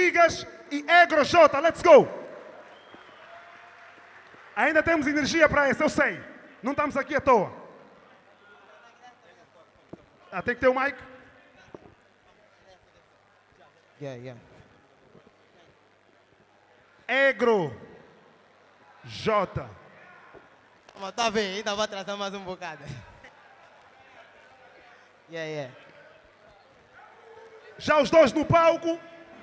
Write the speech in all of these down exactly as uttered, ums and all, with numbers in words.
Gigas e Egro J. Let's go! Ainda temos energia para isso, eu sei. Não estamos aqui à toa. Ah, tem que ter o mic? Yeah, yeah. Egro J. Mas tá bem, ainda vou atrasar mais um bocado. Yeah, yeah. Já os dois no palco.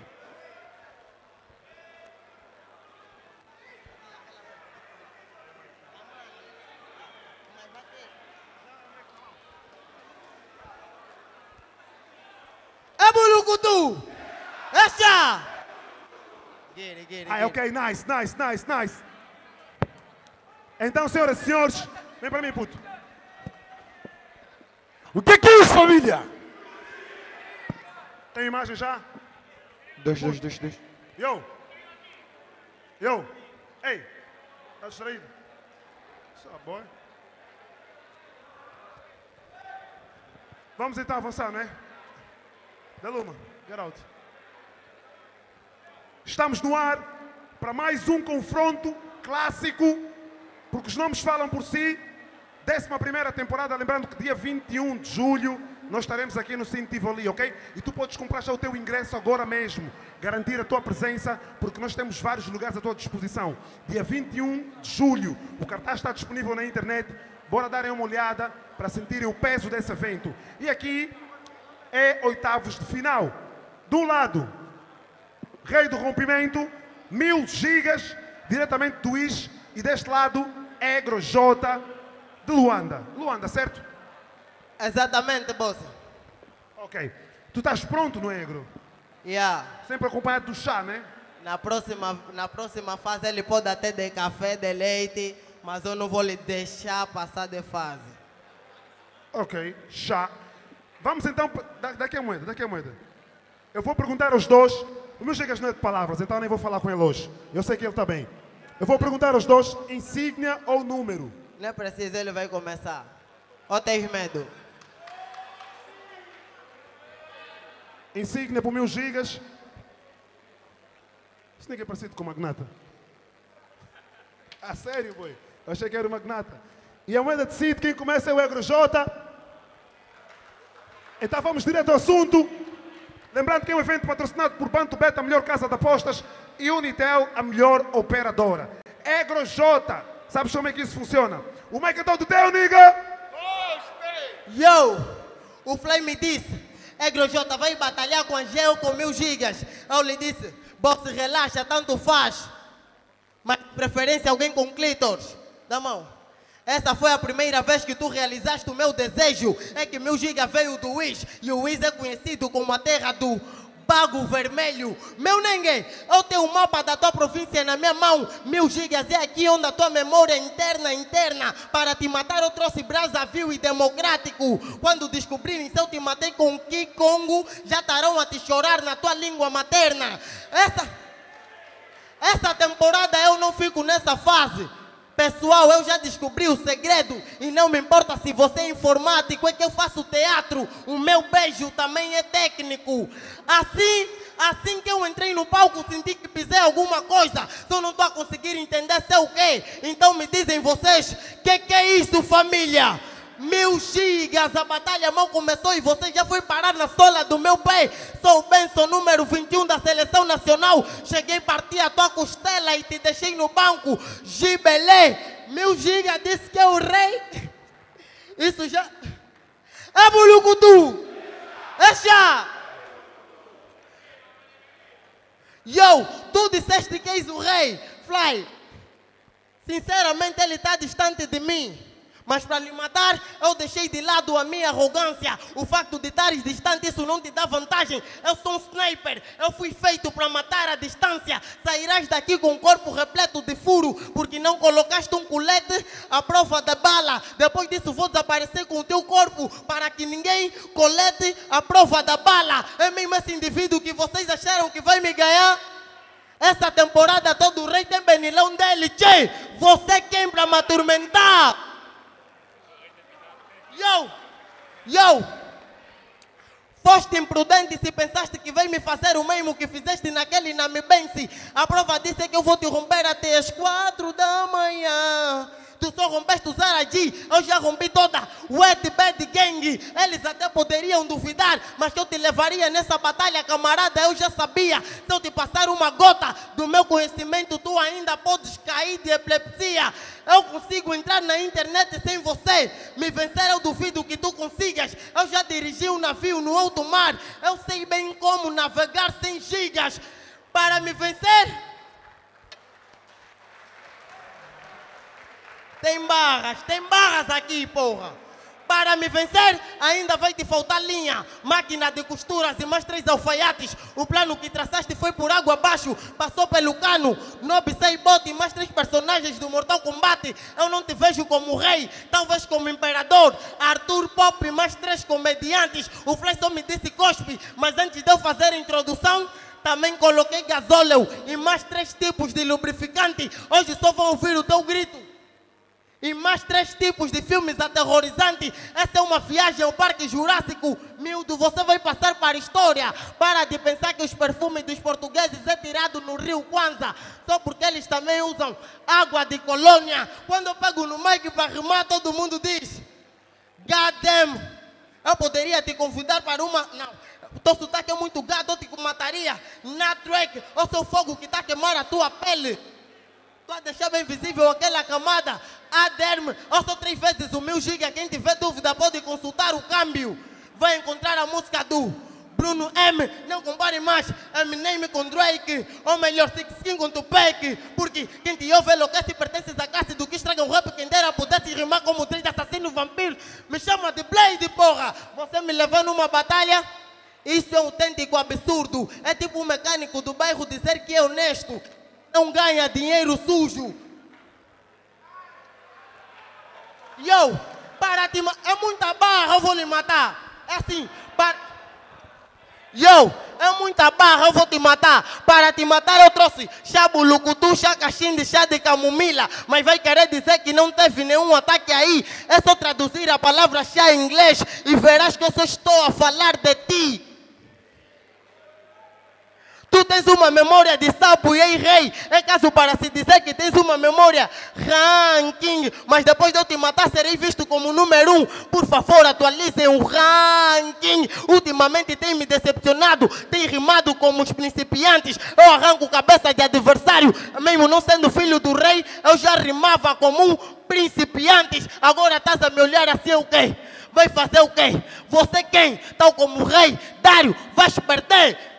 É Bulucutu! Essa! Get it, get it, Ah, get it. ok, nice, nice, nice, nice. Então, senhoras e senhores, vem para mim, puto. O que é que é isso, família? Tem imagem já? Dois, dois, dois, dois. Yo! Yo! Ei! Tá distraído? Só, boy. Vamos então avançar, não é? Deluma, get out. Estamos no ar para mais um confronto clássico, porque os nomes falam por si. décima primeira temporada, lembrando que dia vinte e um de julho nós estaremos aqui no Cine Tivoli, ok? E tu podes comprar já o teu ingresso agora mesmo, garantir a tua presença, porque nós temos vários lugares à tua disposição. Dia vinte e um de julho, o cartaz está disponível na internet, bora darem uma olhada para sentirem o peso desse evento. E aqui é oitavos de final. De um lado, Rei do Rompimento, mil gigas, diretamente do I S, e deste lado, Egro J, de Luanda. Luanda, certo? Exatamente, boss. Ok. Tu estás pronto no Egro? Yeah. Sempre acompanhado do chá, né? Na próxima, na próxima fase ele pode até de café, de leite, mas eu não vou lhe deixar passar de fase. Ok, chá. Vamos então, da- daqui a moeda, daqui a moeda. Eu vou perguntar aos dois, o meu Gigas não é de palavras, então nem vou falar com ele hoje. Eu sei que ele está bem. Eu vou perguntar aos dois, insígnia ou número? Não é preciso, ele vai começar. Ou tens medo? Insígnia por mil gigas. Isso ninguém é parecido com magnata. Ah, sério, boi? Eu achei que era o magnata. E a moeda decide quem começa é o Egro J. Então vamos direto ao assunto. Lembrando que é um evento patrocinado por Banto Bet, a melhor casa de apostas, e Unitel, a melhor operadora. Egro J. Sabes como é que isso funciona? O mic é todo teu, nigga! Yo! O Flay me disse, Egro J vai batalhar com a Geo com mil gigas. Eu lhe disse, boxe relaxa, tanto faz. Mas de preferência alguém com clítoris. Dá mão. Essa foi a primeira vez que tu realizaste o meu desejo. É que mil gigas veio do Wish. E o Wish é conhecido como a terra do Bago Vermelho. Meu nengue, eu tenho o mapa da tua província na minha mão. Mil gigas é aqui onde a tua memória interna, interna. Para te matar eu trouxe Brazzaville e democrático. Quando descobrirem se eu te matei com Kikongo, já estarão a te chorar na tua língua materna. Essa, essa temporada eu não fico nessa fase. Pessoal, eu já descobri o segredo e não me importa se você é informático, é que eu faço teatro, o meu beijo também é técnico. Assim, assim que eu entrei no palco, senti que pisei alguma coisa, só não estou a conseguir entender se é o quê. Então me dizem vocês, que que é isso, família? Mil gigas, a batalha mal começou e você já foi parar na sola do meu pé. Sou o Benson, número vinte e um da Seleção Nacional. Cheguei, parti a tua costela e te deixei no banco. Gibelé, mil gigas disse que é o rei. Isso já... É Bulucutu! É chá! Yo, tu disseste que és o rei. Fly, sinceramente ele está distante de mim. Mas para lhe matar, eu deixei de lado a minha arrogância. O facto de estares distante, isso não te dá vantagem. Eu sou um sniper, eu fui feito para matar a distância. Sairás daqui com o corpo repleto de furo, porque não colocaste um colete à prova da bala. Depois disso vou desaparecer com o teu corpo, para que ninguém colete a prova da bala. É mesmo esse indivíduo que vocês acharam que vai me ganhar? Essa temporada todo o rei tem benilão dele, tchê! Você quem para me atormentar? Yo! Yo! Foste imprudente se pensaste que veio me fazer o mesmo que fizeste naquele Namibense. A prova disso é que eu vou te romper até as quatro da manhã. Tu só rompeste usar a G, eu já rompi toda o Ed Bad Gang. Eles até poderiam duvidar, mas que eu te levaria nessa batalha, camarada, eu já sabia. Se eu te passar uma gota do meu conhecimento, tu ainda podes cair de epilepsia. Eu consigo entrar na internet sem você me vencer, eu duvido que tu consigas. Eu já dirigi um navio no alto mar, eu sei bem como navegar sem gigas. Para me vencer, tem barras, tem barras aqui, porra. Para me vencer, ainda vai te faltar linha, máquina de costuras e mais três alfaiates. O plano que traçaste foi por água abaixo, passou pelo cano. Nob, sei bote e mais três personagens do Mortal Kombat. Eu não te vejo como rei, talvez como imperador. Arthur Pop e mais três comediantes. O Flash só me disse cospe, mas antes de eu fazer a introdução, também coloquei gasóleo e mais três tipos de lubrificante. Hoje só vão ouvir o teu grito. E mais três tipos de filmes aterrorizantes. Essa é uma viagem ao Parque Jurássico. Miúdo, você vai passar para a história. Para de pensar que os perfumes dos portugueses é tirado no rio Kwanza, só porque eles também usam água de colônia. Quando eu pego no mic para rimar, todo mundo diz God damn. Eu poderia te convidar para uma... Não, o teu sotaque é muito gado, eu te mataria. Na track, ou seu fogo que está a queimar a tua pele. Tu a deixar bem visível aquela camada. Aderme, eu sou três vezes o meu giga. Quem tiver dúvida pode consultar o câmbio. Vai encontrar a música do Bruno M. Não compare mais Eminem com Drake, ou melhor, Six King com Tupac. Porque quem te ouve enlouquece e pertence à classe do que estraga o rap. Quem dera pudesse rimar como três assassinos vampiros. Me chama de Blade, porra. Você me levou numa batalha? Isso é um autêntico absurdo. É tipo um mecânico do bairro dizer que é honesto. Não ganha dinheiro sujo. Yo, para te matar. É muita barra, eu vou lhe matar. É assim, para... Yo, é muita barra, eu vou te matar. Para te matar eu trouxe chá bulucutu, chá caxinde, chá de camomila. Mas vai querer dizer que não teve nenhum ataque aí. É só traduzir a palavra chá em inglês e verás que eu só estou a falar de ti. Tu tens uma memória de sapo e ei rei. É caso para se dizer que tens uma memória ranking. Mas depois de eu te matar serei visto como número um. Por favor, atualizem o ranking. Ultimamente tem me decepcionado. Tem rimado como os principiantes. Eu arranco cabeça de adversário. Mesmo não sendo filho do rei, eu já rimava como um principiante. Agora estás a me olhar assim o quê? Vai fazer o quê? Você quem? Tal como o rei Dário, vais perder.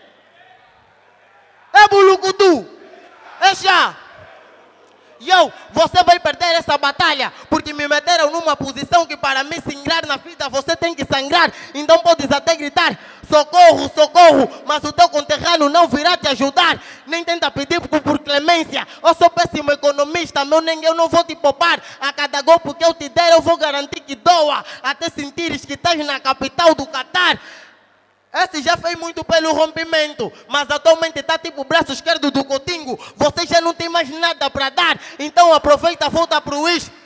É bulucutu, é chá. Yo, você vai perder essa batalha, porque me meteram numa posição que para me sangrar na vida você tem que sangrar. Então podes até gritar, socorro, socorro, mas o teu conterrâneo não virá te ajudar. Nem tenta pedir por, por clemência. Eu sou péssimo economista, meu nem eu não vou te poupar. A cada golpe que eu te der eu vou garantir que doa, até sentires que estás na capital do Catar. Esse já fez muito pelo rompimento, mas atualmente está tipo o braço esquerdo do Coutinho. Você já não tem mais nada para dar, então aproveita, volta para o is.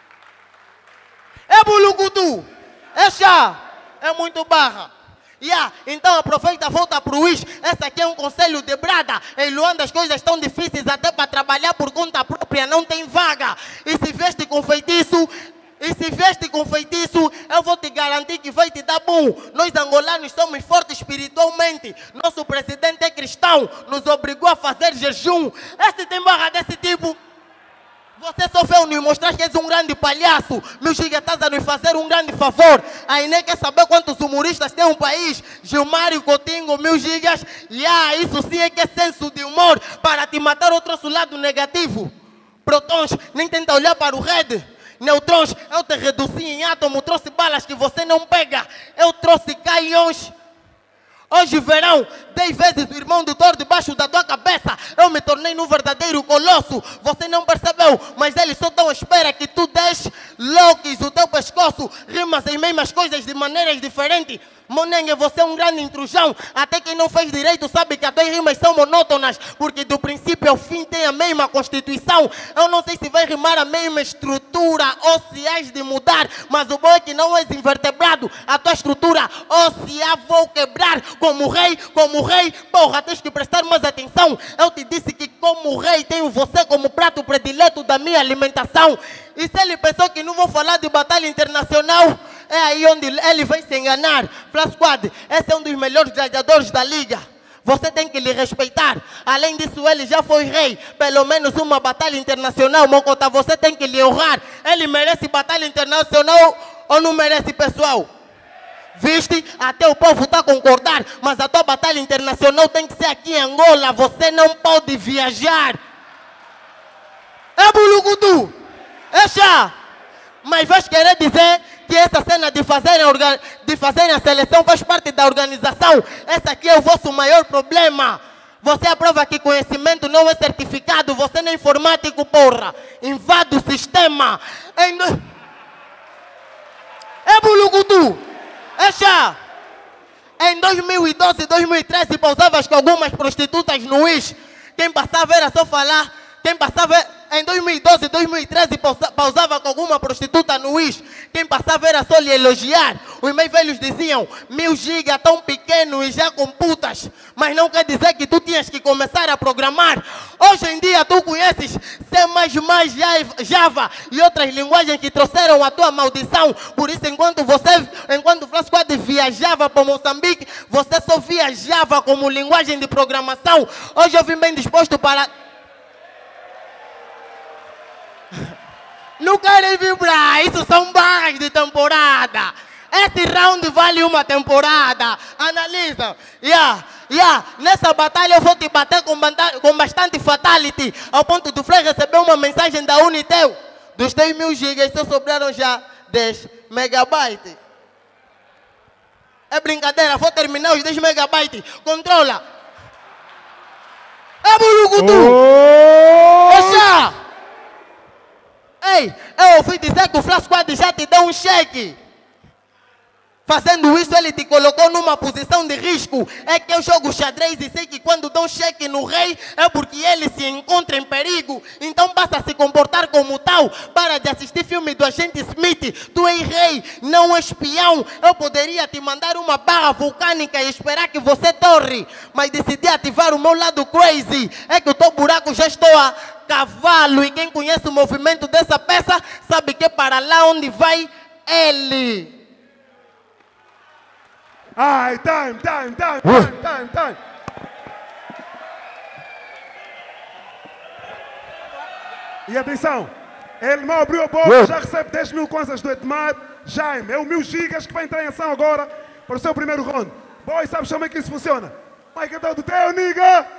É bulucutu, é chá, é muito barra. Yeah, então aproveita, volta para o is. Esse aqui é um conselho de brada. Em Luanda as coisas estão difíceis até para trabalhar por conta própria, não tem vaga. E se veste com feitiço... E se veste com feitiço, eu vou te garantir que vai te dar bom. Nós angolanos somos fortes espiritualmente. Nosso presidente é cristão, nos obrigou a fazer jejum. Esse tem barra desse tipo. Você só veio nos mostrar que és um grande palhaço. Meu giga, estás a nos fazer um grande favor. Aí nem quer saber quantos humoristas tem um país. Gilmário, Coutinho, mil gigas. E ah, isso sim é que é senso de humor. Para te matar eu trouxe o lado negativo. Protões, nem tenta olhar para o red. Neutrões, eu te reduzi em átomo, trouxe balas que você não pega. Eu trouxe canhões. Hoje verão, dez vezes o irmão do Thor debaixo da tua cabeça. Eu me tornei num verdadeiro colosso. Você não percebeu, mas eles só estão à espera que tu des loques o teu pescoço. Rimas em mesmas coisas de maneiras diferentes. Monengue, você é um grande intrusão. Até quem não fez direito sabe que as tuas rimas são monótonas, porque do princípio ao fim tem a mesma constituição. Eu não sei se vai rimar a mesma estrutura ou se has de mudar, mas o bom é que não és invertebrado. A tua estrutura óssea vou quebrar. Como rei, como rei, porra, tens que prestar mais atenção. Eu te disse que como rei tenho você como prato predileto da minha alimentação. E se ele pensou que não vou falar de batalha internacional, é aí onde ele vai se enganar. Flash Squad, esse é um dos melhores gladiadores da liga. Você tem que lhe respeitar. Além disso, ele já foi rei. Pelo menos uma batalha internacional, Mocota, você tem que lhe honrar. Ele merece batalha internacional ou não merece, pessoal? Viste? Até o povo está a concordar. Mas a tua batalha internacional tem que ser aqui em Angola. Você não pode viajar. É Bulugudu. É chá. Mas vais querer dizer que essa cena de fazerem, de fazerem a seleção faz parte da organização? Esse aqui é o vosso maior problema. Você aprova que conhecimento não é certificado. Você não é informático, porra. Invade o sistema. É Bulugudu. É chá. Em dois mil e doze, dois mil e treze, pausavas com algumas prostitutas no Wish. Quem passava era só falar. Quem passava em dois mil e doze, dois mil e treze, pausava com alguma prostituta no Wish. Quem passava era só lhe elogiar. Os meus velhos diziam, mil giga tão pequeno e já com putas. Mas não quer dizer que tu tinhas que começar a programar. Hoje em dia tu conheces C mais mais, Java e outras linguagens que trouxeram a tua maldição. Por isso, enquanto você, enquanto o Flash Squad viajava para Moçambique, você só viajava como linguagem de programação. Hoje eu vim bem disposto para... Não querem vibrar, isso são barras de temporada. Esse round vale uma temporada. Analisa. Yeah, yeah. Nessa batalha eu vou te bater com, com bastante fatality. Ao ponto do Frei receber uma mensagem da Unitel. Dos dez mil gigas só sobraram já dez megabytes. É brincadeira, vou terminar os dez megabytes. Controla. É Bulugudu. Oh! Oxa! Ei, eu ouvi dizer que o Flash Squad já te deu um cheque. Fazendo isso, ele te colocou numa posição de risco. É que eu jogo xadrez e sei que quando dão cheque no rei, é porque ele se encontra em perigo. Então basta se comportar como tal. Para de assistir filme do agente Smith. Tu és rei, não espião. Eu poderia te mandar uma barra vulcânica e esperar que você torre. Mas decidi ativar o meu lado crazy. É que o teu buraco já estou a cavalo. E quem conhece o movimento dessa peça, sabe que é para lá onde vai ele. Ai, time, time, time, time, time, time. E atenção, ele não abriu a boca, já recebe dez mil kwanzas do Edmar. Jaime, é o mil gigas que vai entrar em ação agora para o seu primeiro round. Boy, sabes como é que isso funciona? Mike, é do teu, nigga!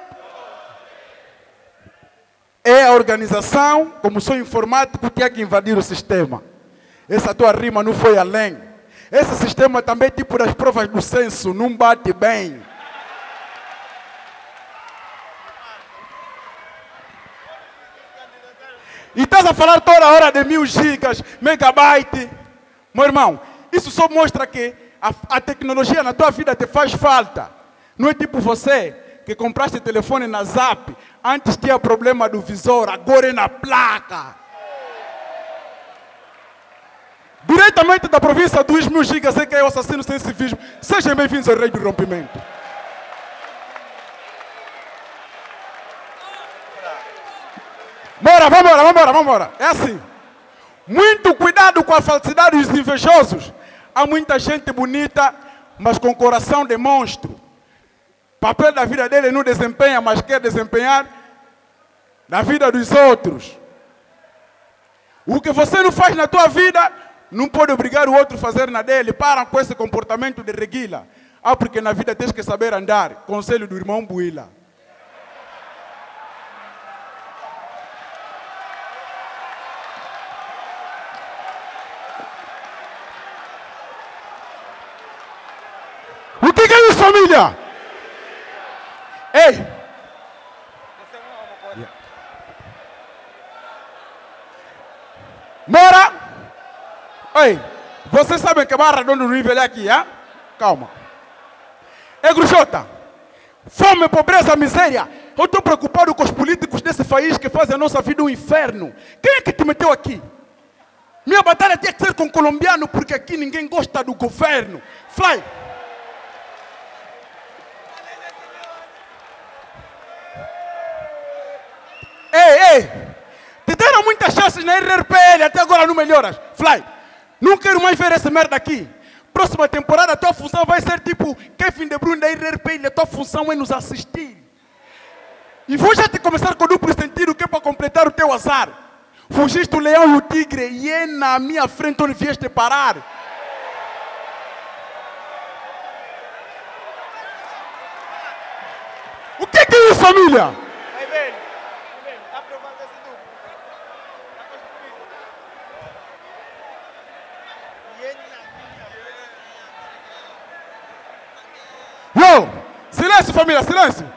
É a organização, como sou informático, que é que invadir o sistema. Essa tua rima não foi além. Esse sistema também, tipo das provas do censo, não bate bem. E estás a falar toda hora de mil gigas, megabyte. Meu irmão, isso só mostra que a, a tecnologia na tua vida te faz falta. Não é tipo você que compraste telefone na Zap, antes tinha problema do visor, agora é na placa. Diretamente da província dos mil gigas, é que é o assassino sem civismo. Sejam bem-vindos ao Rei do Rompimento. Bora, vambora, vambora, vambora. É assim. Muito cuidado com a falsidade dos invejosos. Há muita gente bonita, mas com coração de monstro. O papel da vida dele não desempenha, mas quer desempenhar na vida dos outros. O que você não faz na tua vida, não pode obrigar o outro a fazer na dele. Para com esse comportamento de reguila. Ah, porque na vida tens que saber andar. Conselho do irmão Buila. O que, que é isso, família? Ei! Mora! Oi, vocês sabem que Barra Dono nível é aqui, hein? calma. É Grujota. Fome, pobreza, miséria. Eu estou preocupado com os políticos desse país que fazem a nossa vida um inferno. Quem é que te meteu aqui? Minha batalha tinha que ser com colombiano, porque aqui ninguém gosta do governo. Fly. Ei, ei. Te deram muitas chances na R R P L, até agora não melhoras. Fly. Não quero mais ver essa merda aqui. Próxima temporada a tua função vai ser tipo Kevin De Bruyne da R R P L. A tua função é nos assistir. E vou já te começar com duplo sentido, que é para completar o teu azar. Fugiste o leão e o tigre e é na minha frente onde vieste parar. O que que é isso, família? Vai ver, vai ver, está provando esse duplo. Está Yo! Silêncio, família, silêncio!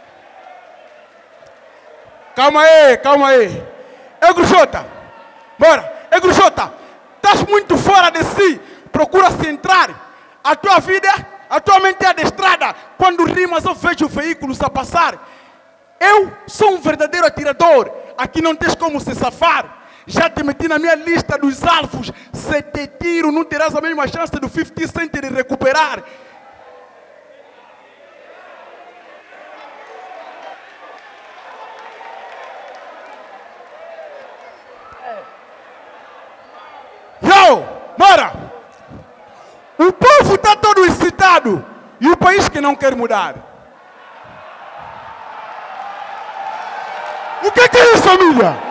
Calma aí, calma aí. É Grujota. Bora. É Grujota. Estás muito fora de si. Procura centrar. A tua vida, a tua mente é adestrada. Quando rimas eu vejo veículos a passar. Eu sou um verdadeiro atirador. Aqui não tens como se safar. Já te meti na minha lista dos alvos. Se te tiro, não terás a mesma chance do cinquenta Cent de recuperar. Yo, bora! O povo está todo excitado e o país que não quer mudar. O que, que é isso, família?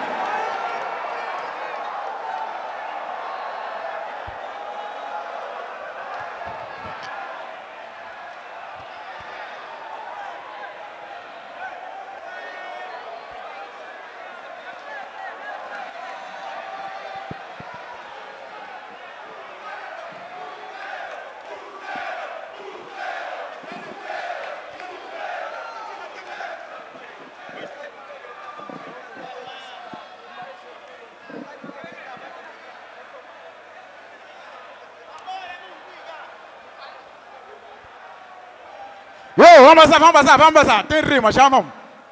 Oh, vamos passar, vamos passar, vamos passar. Tem rima, já vamos.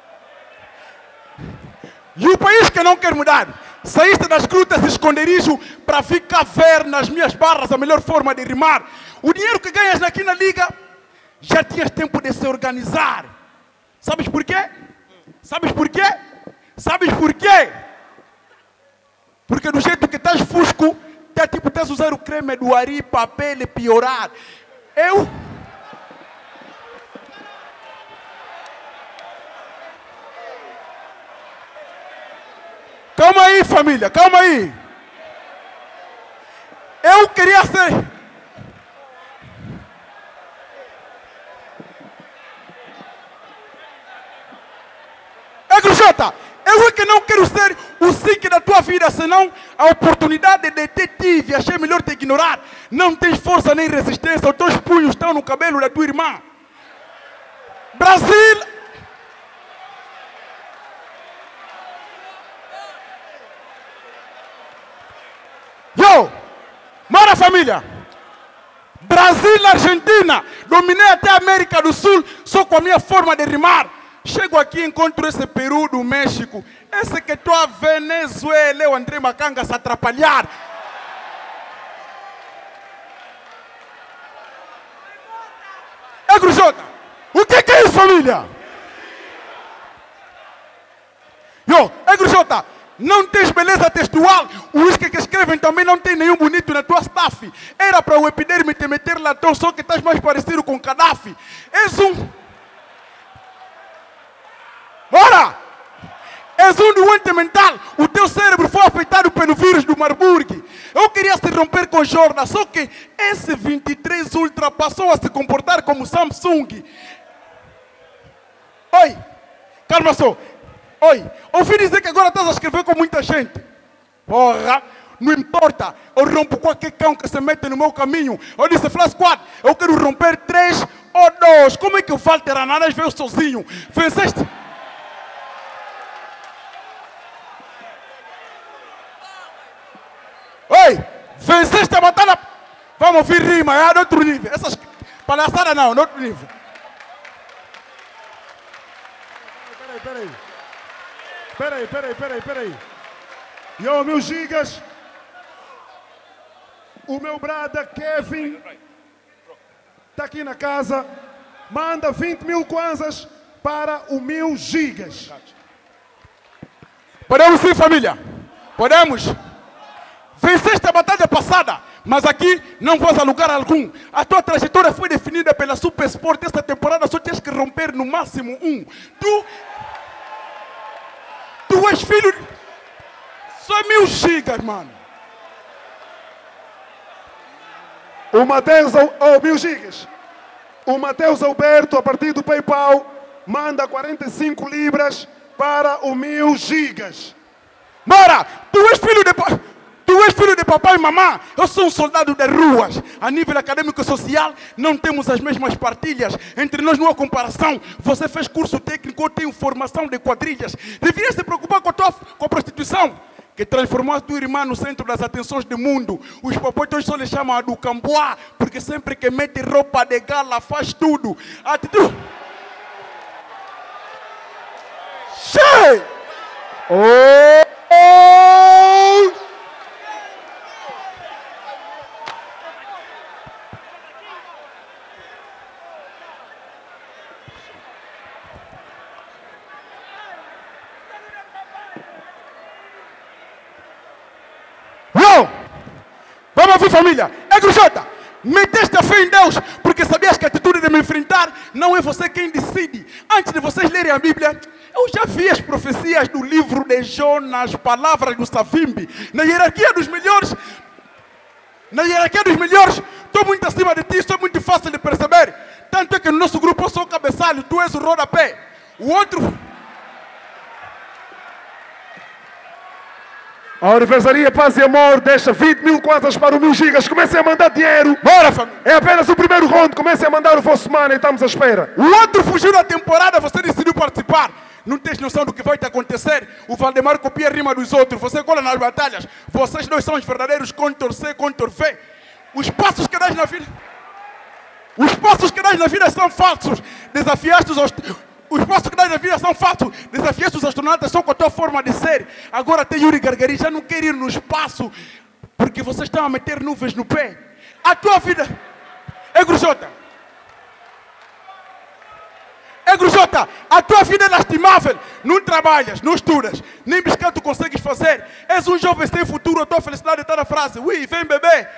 E o país que não quer mudar. Saíste das grutas de esconderijo para ficar ver nas minhas barras a melhor forma de rimar. O dinheiro que ganhas aqui na liga, já tinhas tempo de se organizar. Sabes por quê? Sabes por quê? Sabes por quê? Porque do jeito que estás fusco, tá tipo, estás a usar o creme do Ari para a pele piorar. Eu... Calma aí, família, calma aí. Eu queria ser... É, Grujota, eu é que não quero ser o Sink da tua vida, senão a oportunidade de te tive, achei melhor te ignorar. Não tens força nem resistência, os teus punhos estão no cabelo da tua irmã. Brasil... Yo, bora família. Brasil, Argentina, dominei até a América do Sul só com a minha forma de rimar. Chego aqui e encontro esse Peru do México, esse que estou a Venezuela, eu André Macanga se atrapalhar. É Grujota, o que, que é isso, família? Yo, é Grujota. Não tens beleza textual. Os que escrevem também não tem nenhum bonito na tua staff. Era para o epiderme te meter latão, só que estás mais parecido com Gaddafi. És um... Bora! És um doente mental. O teu cérebro foi afetado pelo vírus do Marburg. Eu queria se romper com Jordan, só que esse vinte e três Ultra passou a se comportar como Samsung. Oi, calma só. Oi, ouvi dizer que agora estás a escrever com muita gente. Porra, não importa. Eu rompo qualquer cão que se mete no meu caminho. Eu disse, Flash Squad, eu quero romper três ou dois. Como é que o Walter Ananas veio sozinho? Venceste? Oi, venceste a batalha. Vamos ouvir rima, é de outro nível. Essas... Palhaçada não, no outro nível. Peraí, peraí. Peraí, peraí, peraí, peraí. Yo, meus gigas. O meu brada Kevin está aqui na casa. Manda vinte mil kwanzas para o mil gigas. Podemos sim, família. Podemos. Venceste a batalha passada, mas aqui não vais a lugar algum. A tua trajetória foi definida pela Super Sport. Esta temporada só tens que romper no máximo um. Tu... Tu és filho... De... Só mil gigas, mano. O Mateus... Oh, mil gigas. O Mateus Alberto, a partir do PayPal, manda quarenta e cinco libras para o mil gigas. Bora! Tu és filho de... Tu és filho de papai e mamãe. Eu sou um soldado de ruas. A nível acadêmico e social, não temos as mesmas partilhas. Entre nós não há comparação. Você fez curso técnico, eu tenho formação de quadrilhas. Deverias se preocupar com a, tua, com a prostituição, que transformou a tua irmã no centro das atenções do mundo. Os papões hoje só lhe chamam do camboá, porque sempre que mete roupa de gala faz tudo. Atitude... Cheio! Oh! Oh! Vamos ouvir, família. É Grujota. Meteste a fé em Deus porque sabias que a atitude de me enfrentar não é você quem decide. Antes de vocês lerem a Bíblia, eu já vi as profecias do livro de Jonas, palavras do Savimbi. Na hierarquia dos melhores, na hierarquia dos melhores, estou muito acima de ti, sou muito fácil de perceber. Tanto é que no nosso grupo eu sou o cabeçalho, tu és o rodapé. O outro... A Universaria Paz e Amor deixa vinte mil kwanzas para o mil gigas. Comecem a mandar dinheiro. Bora, família. É apenas o primeiro round. Comecem a mandar o vosso money e estamos à espera. O outro fugiu da temporada, você decidiu participar. Não tens noção do que vai te acontecer. O Valdemar copia a rima dos outros. Você cola nas batalhas. Vocês dois são os verdadeiros Ctrl C, Ctrl V. Os passos que dás na vida... Os passos que dás na vida são falsos. Desafiaste os... Os passos que dás na vida são falsos. Desafiaste os astronautas só com a tua forma de ser. Agora tem Yuri Gargari, já não quer ir no espaço porque vocês estão a meter nuvens no pé. A tua vida é Grujota. É Grujota. A tua vida é lastimável. Não trabalhas, não estudas, nem biscoito tu consegues fazer. És um jovem sem futuro. A tua felicidade está na frase: ui, vem bebê.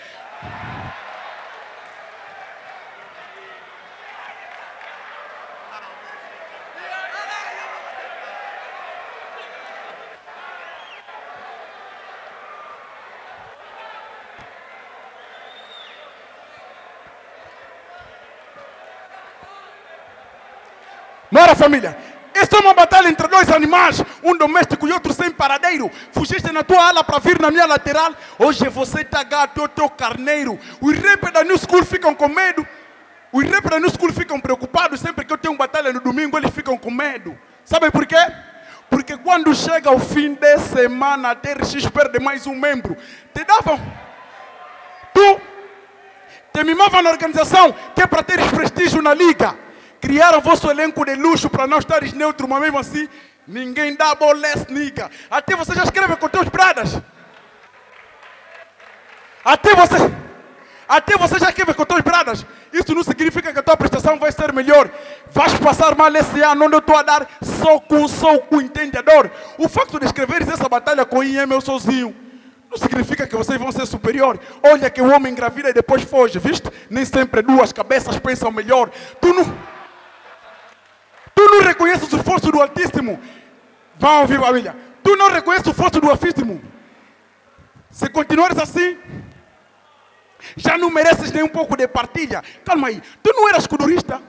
Bora, família. Esta é uma batalha entre dois animais, um doméstico e outro sem paradeiro. Fugiste na tua ala para vir na minha lateral. Hoje você tá gato, eu tô carneiro. Os rappers da New School ficam com medo. Os rappers da New School ficam preocupados. Sempre que eu tenho batalha no domingo, eles ficam com medo. Sabe por quê? Porque quando chega o fim de semana, a T R X perde mais um membro. Te davam... Tu te mimava na organização, que é para teres prestígio na liga. Criaram vosso elenco de luxo para não estares neutro, mas mesmo assim, ninguém dá bolés, niga. Até você já escreve com teus bradas. Até você... Até você já escreve com teus bradas. Isso não significa que a tua prestação vai ser melhor. Vais passar mal esse ano, onde eu estou a dar soco, soco, entendedor. O facto de escreveres essa batalha com I M eu sozinho não significa que vocês vão ser superior. Olha que o homem engravida e depois foge, viste? Nem sempre duas cabeças pensam melhor. Tu não... Tu não reconheces o esforço do Altíssimo. Vão ouvir, família. Tu não reconheces o esforço do Altíssimo. Se continuares assim, já não mereces nem um pouco de partilha. Calma aí. Tu não eras colorista?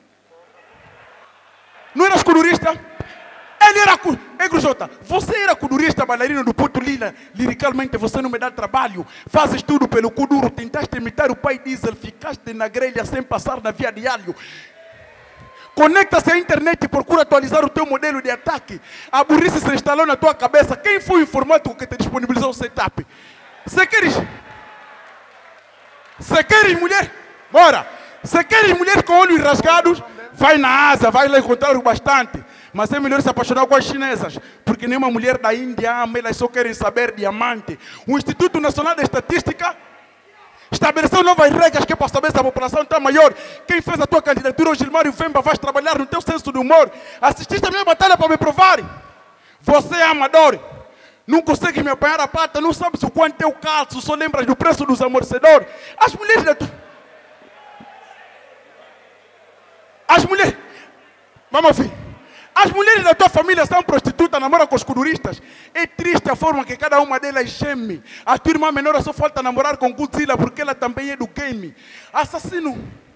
Não eras colorista? Ele era... Ei, Grujota, você era colorista, bailarino do Porto Lila. Liricalmente você não me dá trabalho. Fazes tudo pelo cu duro. Tentaste imitar o pai Diesel. Ficaste na grelha sem passar na via de alho. Conecta-se à internet e procura atualizar o teu modelo de ataque. A burrice se instalou na tua cabeça. Quem foi o informático que te disponibilizou o setup? Se queres... Se queres, mulher... Bora! Se queres mulheres com olhos rasgados, vai na Ásia, vai lá encontrar bastante. Mas é melhor se apaixonar com as chinesas, porque nenhuma mulher da Índia ama, elas só querem saber diamante. O Instituto Nacional de Estatística estabeleceu novas regras que é para saber se a população está maior. Quem fez a tua candidatura, o Gilmário Vemba, vai trabalhar no teu senso de humor. Assististe a minha batalha para me provar. Você é amador. Não consegues me apanhar a pata, não sabes o quanto eu calço, só lembras do preço dos amortecedores. As mulheres da tua... As mulheres... Vamos ouvir. As mulheres da tua família são prostitutas, namoram com os cururistas. É triste a forma que cada uma delas geme. A tua irmã menor só falta namorar com Godzilla porque ela também é do game. Assassino.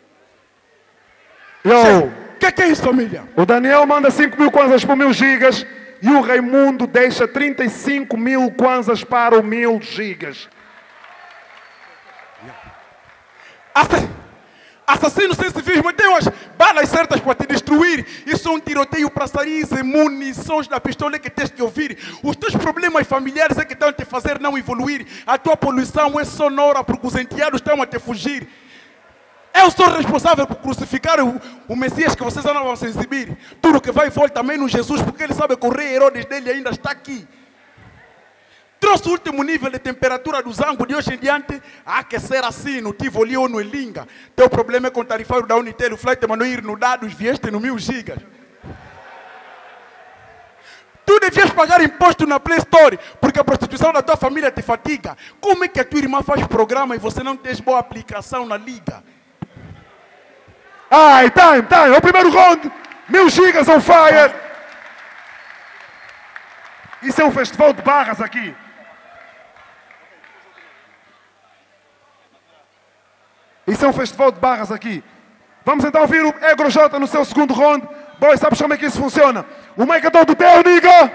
Yo, O que, que é isso, família? o Daniel manda cinco mil kwanzas por mil gigas e o Raimundo deixa trinta e cinco mil kwanzas para o mil gigas. Assa... Assassino sem civismo, tem umas balas certas para te destruir. Isso é um tiroteio para sair e munições da pistola que tens que ouvir. Os teus problemas familiares é que estão a te fazer não evoluir. A tua poluição é sonora porque os enteados estão a te fugir. Eu sou responsável por crucificar o, o Messias que vocês não vão se exibir. Tudo que vai e volta também no Jesus, porque ele sabe que o rei Herodes dele ainda está aqui. Trouxe o último nível de temperatura do zango de hoje em diante a aquecer assim no Tivoli ou no Elinga. Teu problema é com o tarifário da Unitel, o flight mandou ir no dados, vieste no mil gigas. Tu devias pagar imposto na Play Store, porque a prostituição da tua família te fatiga. Como é que a tua irmã faz programa e você não tem boa aplicação na liga? Ai, time, time, é o primeiro round. Mil gigas on fire. Isso é um festival de barras aqui. Isso é um festival de barras aqui. Vamos então ouvir o Egro J no seu segundo round. Boy, sabes como é que isso funciona? O marcador do teu, niga!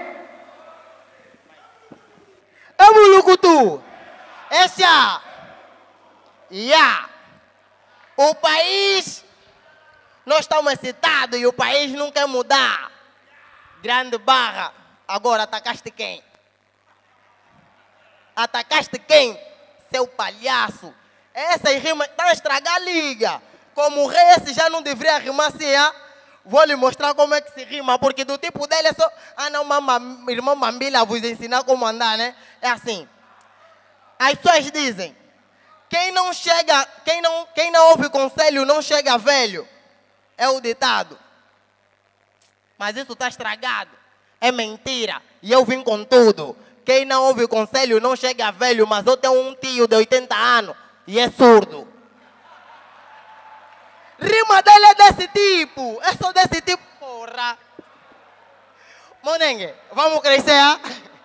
É o Mulucutu. Esse é. Yeah. O país... Nós estamos excitados e o país não quer mudar. Grande barra. Agora atacaste quem? Atacaste quem? Seu palhaço. Essas rimas estão a estragar a liga. Como o rei, esse já não deveria rimar assim, hein? Vou lhe mostrar como é que se rima, porque do tipo dele é só... Ah não, mamma, irmão Mambila vos ensinar como andar, né? É assim. As pessoas dizem, quem não chega, quem não, quem não ouve conselho não chega velho. É o ditado. Mas isso está estragado. É mentira. E eu vim com tudo. Quem não ouve conselho não chega velho, mas eu tenho um tio de oitenta anos e é surdo. Rima dele é desse tipo. É só desse tipo, porra. Monengue, vamos crescer, ah?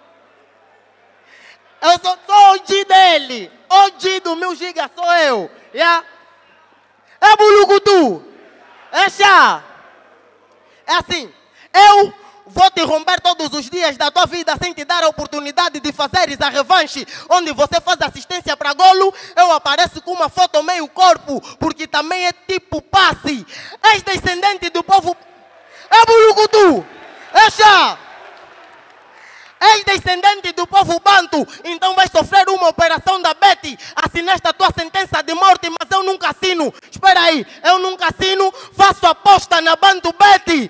Eu sou, sou o G dele. O G do mil gigas sou eu. Yeah? É Bulucutu. É chá. É assim. Eu vou te romper todos os dias da tua vida sem te dar a oportunidade de fazeres a revanche. Onde você faz assistência para golo, eu apareço com uma foto meio corpo, porque também é tipo passe. És descendente do povo... É Bulucutu. É chá. És descendente do povo banto, então vais sofrer uma operação da Betty. Assinaste a tua sentença de morte, mas eu nunca assino. Espera aí, eu nunca assino, faço aposta na Bantu Betty.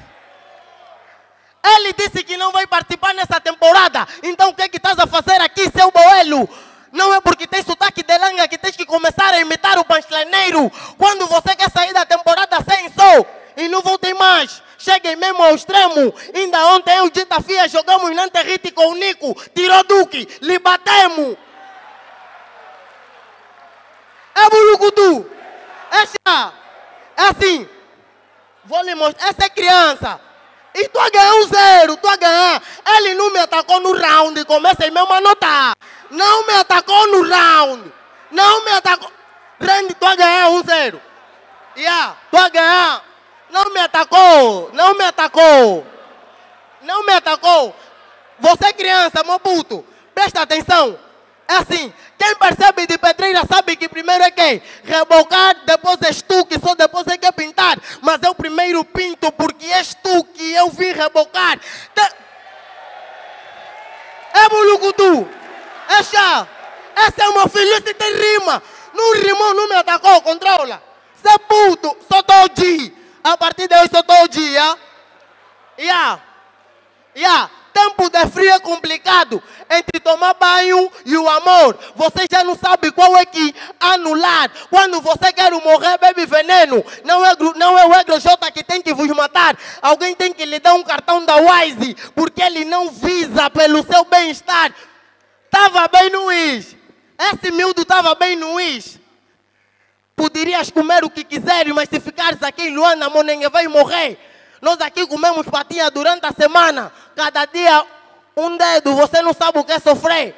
Ele disse que não vai participar nessa temporada. Então o que é que estás a fazer aqui, seu boelo? Não é porque tens sotaque de langa que tens que começar a imitar o panchleneiro. Quando você quer sair da temporada sem som, e não voltem mais. Cheguei mesmo ao extremo. Ainda ontem eu e o Gita Fia jogamos na Interrite com o Nico. Tirou Duque, lhe batemos. É Bulucutu. É chá. É assim. Vou lhe mostrar. Essa é criança. E tu a ganhar um zero, tu a ganhar. Ele não me atacou no round. Comecei mesmo a notar. Não me atacou no round. Não me atacou. Randy, tu a ganhar um zero. Yeah, tu a ganhar. Não me atacou, não me atacou, não me atacou. Você criança, meu puto, presta atenção. É assim, quem percebe de pedreira sabe que primeiro é quem? Rebocar, depois és tu, que só depois é que pintar. Mas eu primeiro pinto porque és tu que eu vim rebocar. Te... É Bulucutu, é chá. Essa é uma filhote de rima. Não rimou, não me atacou, controla. Você puto, só tô G. A partir de hoje só tô G, yeah? Yeah. Yeah. Tempo de frio é complicado. Entre tomar banho e o amor. Você já não sabe qual é que anular. Quando você quer morrer, bebe veneno. Não é, não é o EgroJ que tem que vos matar. Alguém tem que lhe dar um cartão da Wise. Porque ele não visa pelo seu bem-estar. Tava bem no is. Esse miúdo tava bem no is. Poderias comer o que quiseres, mas se ficares aqui em Luanda, ninguém vai morrer. Nós aqui comemos patinha durante a semana. Cada dia um dedo, você não sabe o que é sofrer.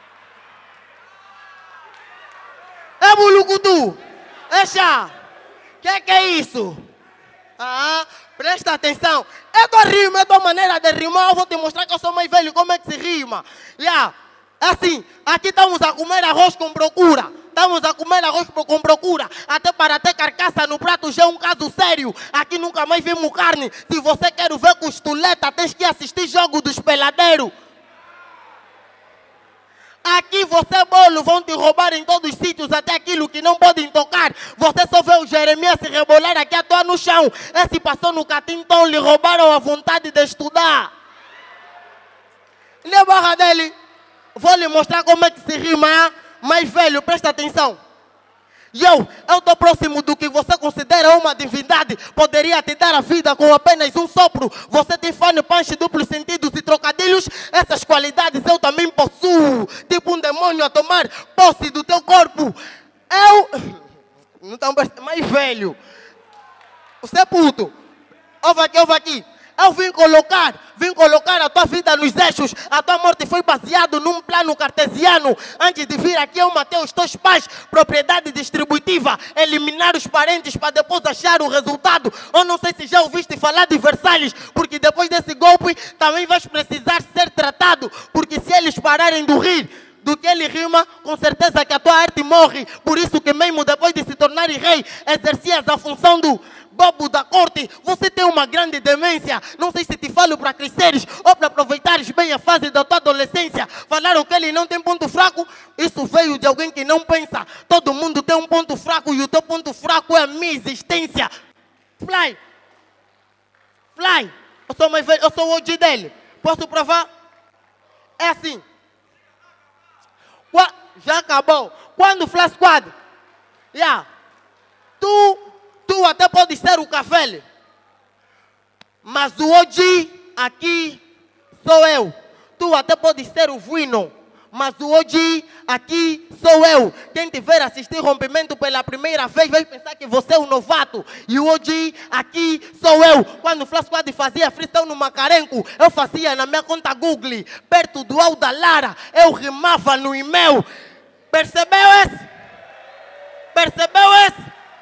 É bulucutu. É chá. Que que é isso? Ah, presta atenção. É tua rima, é tua maneira de rimar. Eu vou te mostrar que eu sou mais velho. Como é que se rima? Yeah. Assim, aqui estamos a comer arroz com procura. Estamos a comer arroz com procura. Até para ter carcaça no prato já é um caso sério. Aqui nunca mais vimos carne. Se você quer ver costuleta, tens que assistir jogo dos peladeiros. Aqui você, bolo, vão te roubar em todos os sítios, até aquilo que não podem tocar. Você só vê o Jeremias se rebolar aqui à toa no chão. Esse passou no Catinton, lhe roubaram a vontade de estudar. Na barra dele, vou lhe mostrar como é que se rima, hein? Mas velho, presta atenção. Eu, eu estou próximo do que você considera uma divindade. Poderia te dar a vida com apenas um sopro. Você tem fone, punch, duplos sentidos e trocadilhos. Essas qualidades eu também possuo. Tipo um demônio a tomar posse do teu corpo. Eu... Não estão mais velho. Você é puto. Ouve aqui, ouve aqui. Eu vim colocar, vim colocar a tua vida nos eixos. A tua morte foi baseado num plano cartesiano. Antes de vir aqui eu matei os teus pais. Propriedade distributiva. Eliminar os parentes para depois achar o resultado. Eu não sei se já ouviste falar de Versalhes. Porque depois desse golpe também vais precisar ser tratado. Porque se eles pararem de rir do que ele rima, com certeza que a tua arte morre. Por isso que mesmo depois de se tornar rei, exercias a função do bobo da corte. Você tem uma grande demência. Não sei se te falo para cresceres ou para aproveitares bem a fase da tua adolescência. Falaram que ele não tem ponto fraco. Isso veio de alguém que não pensa. Todo mundo tem um ponto fraco e o teu ponto fraco é a minha existência. Fly. Fly. Eu sou mais velho, eu sou o O G dele. Posso provar? É assim. Já acabou. Quando o Flash Squad, yeah, tu, tu até pode ser o café, mas o O G aqui sou eu. Tu até pode ser o Vuino, mas o O G aqui sou eu. Quem tiver assistir Rompimento pela primeira vez vai pensar que você é um novato. E o O G aqui sou eu. Quando o Flash Squad fazia freestyle no Macarenco, eu fazia na minha conta Google, perto do Alda Lara, eu rimava no e-mail. Percebeu esse? Percebeu esse?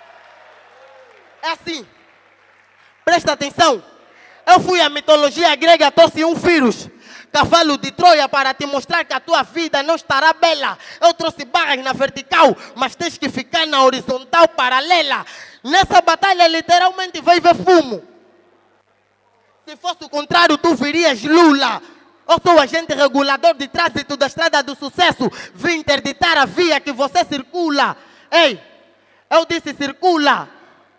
É assim. Presta atenção. Eu fui à mitologia grega, trouxe um vírus. Cavalo de Troia para te mostrar que a tua vida não estará bela. Eu trouxe barras na vertical, mas tens que ficar na horizontal paralela. Nessa batalha literalmente vai ver fumo. Se fosse o contrário, tu virias Lula. Eu sou o agente regulador de trânsito da estrada do sucesso. Vim interditar a via que você circula. Ei, eu disse circula.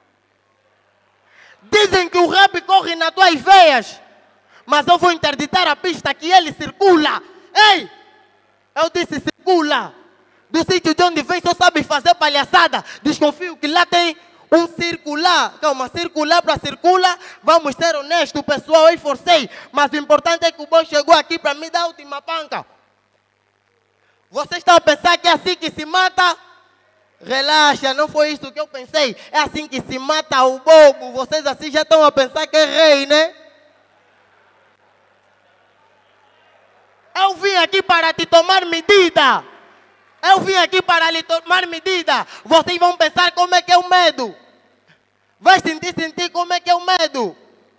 Dizem que o rap corre nas tuas veias, mas eu vou interditar a pista que ele circula. Ei, eu disse circula. Do sítio de onde vem só sabe fazer palhaçada. Desconfio que lá tem um circular. Calma, circular para circular. Vamos ser honestos, pessoal, eu forcei. Mas o importante é que o boi chegou aqui para me dar a última panca. Vocês estão a pensar que é assim que se mata? Relaxa, não foi isso que eu pensei. É assim que se mata o bobo. Vocês assim já estão a pensar que é rei, né? Eu vim aqui para te tomar medida. Eu vim aqui para lhe tomar medida. Vocês vão pensar como é que é o medo. Vai sentir, sentir como é que é o medo.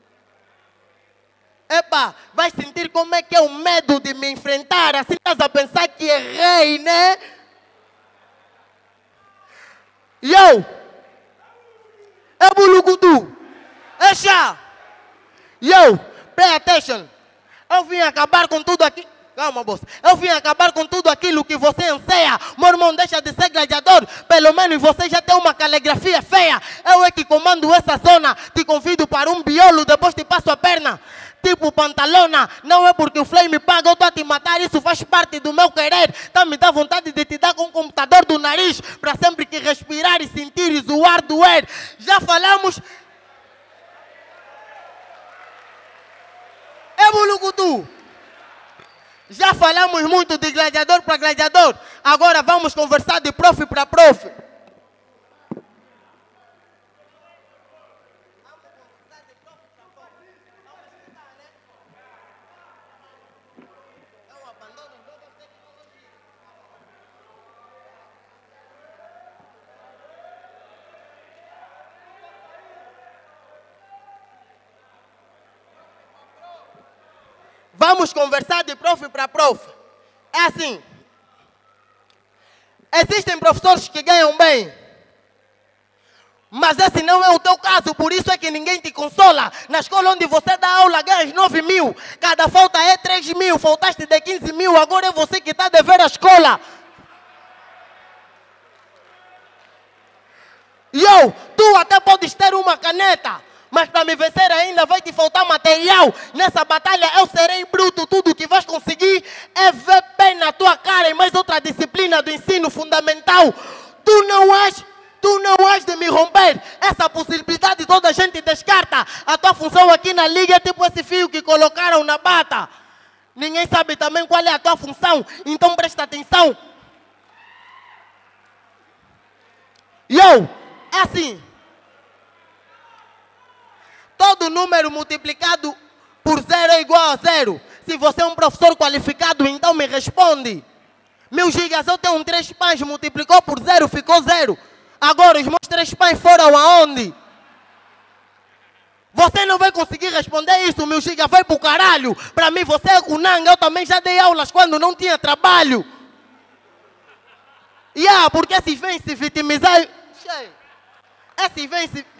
Epa, vai sentir como é que é o medo de me enfrentar. Assim estás a pensar que é rei, né? Yo! É bulucutu. É chá. Yo, pay attention. Eu vim acabar com tudo aqui. Calma, moça. Eu vim acabar com tudo aquilo que você anseia. Meu irmão, deixa de ser gladiador. Pelo menos você já tem uma caligrafia feia. Eu é que comando essa zona. Te convido para um biolo, depois te passo a perna. Tipo pantalona. Não é porque o Flame me paga, eu estou a te matar. Isso faz parte do meu querer. Tá me dá vontade de te dar com um computador do nariz. Para sempre que respirar e sentires o ar doer. Já falamos... É bulucutu. Já falamos muito de gladiador para gladiador. Agora vamos conversar de prof para prof. Vamos conversar de prof para prof. É assim. Existem professores que ganham bem. Mas esse não é o teu caso. Por isso é que ninguém te consola. Na escola onde você dá aula ganhas nove mil. Cada falta é três mil. Faltaste de quinze mil. Agora é você que está a dever a escola. E eu, tu até podes ter uma caneta. Mas para me vencer ainda vai te faltar material. Nessa batalha eu serei bruto. Tudo que vais conseguir é ver bem na tua cara. E mais outra disciplina do ensino fundamental. Tu não és, tu não és de me romper. Essa possibilidade toda a gente descarta. A tua função aqui na liga é tipo esse fio que colocaram na bata. Ninguém sabe também qual é a tua função. Então presta atenção. E eu, é assim. Todo número multiplicado por zero é igual a zero. Se você é um professor qualificado, então me responde. Mil gigas, eu tenho três pães, multiplicou por zero, ficou zero. Agora, os meus três pães foram aonde? Você não vai conseguir responder isso, mil gigas, vai pro caralho. Para mim, você é cunanga, eu também já dei aulas quando não tinha trabalho. E yeah, porque esses vêm se vitimizar... Esses vêm se...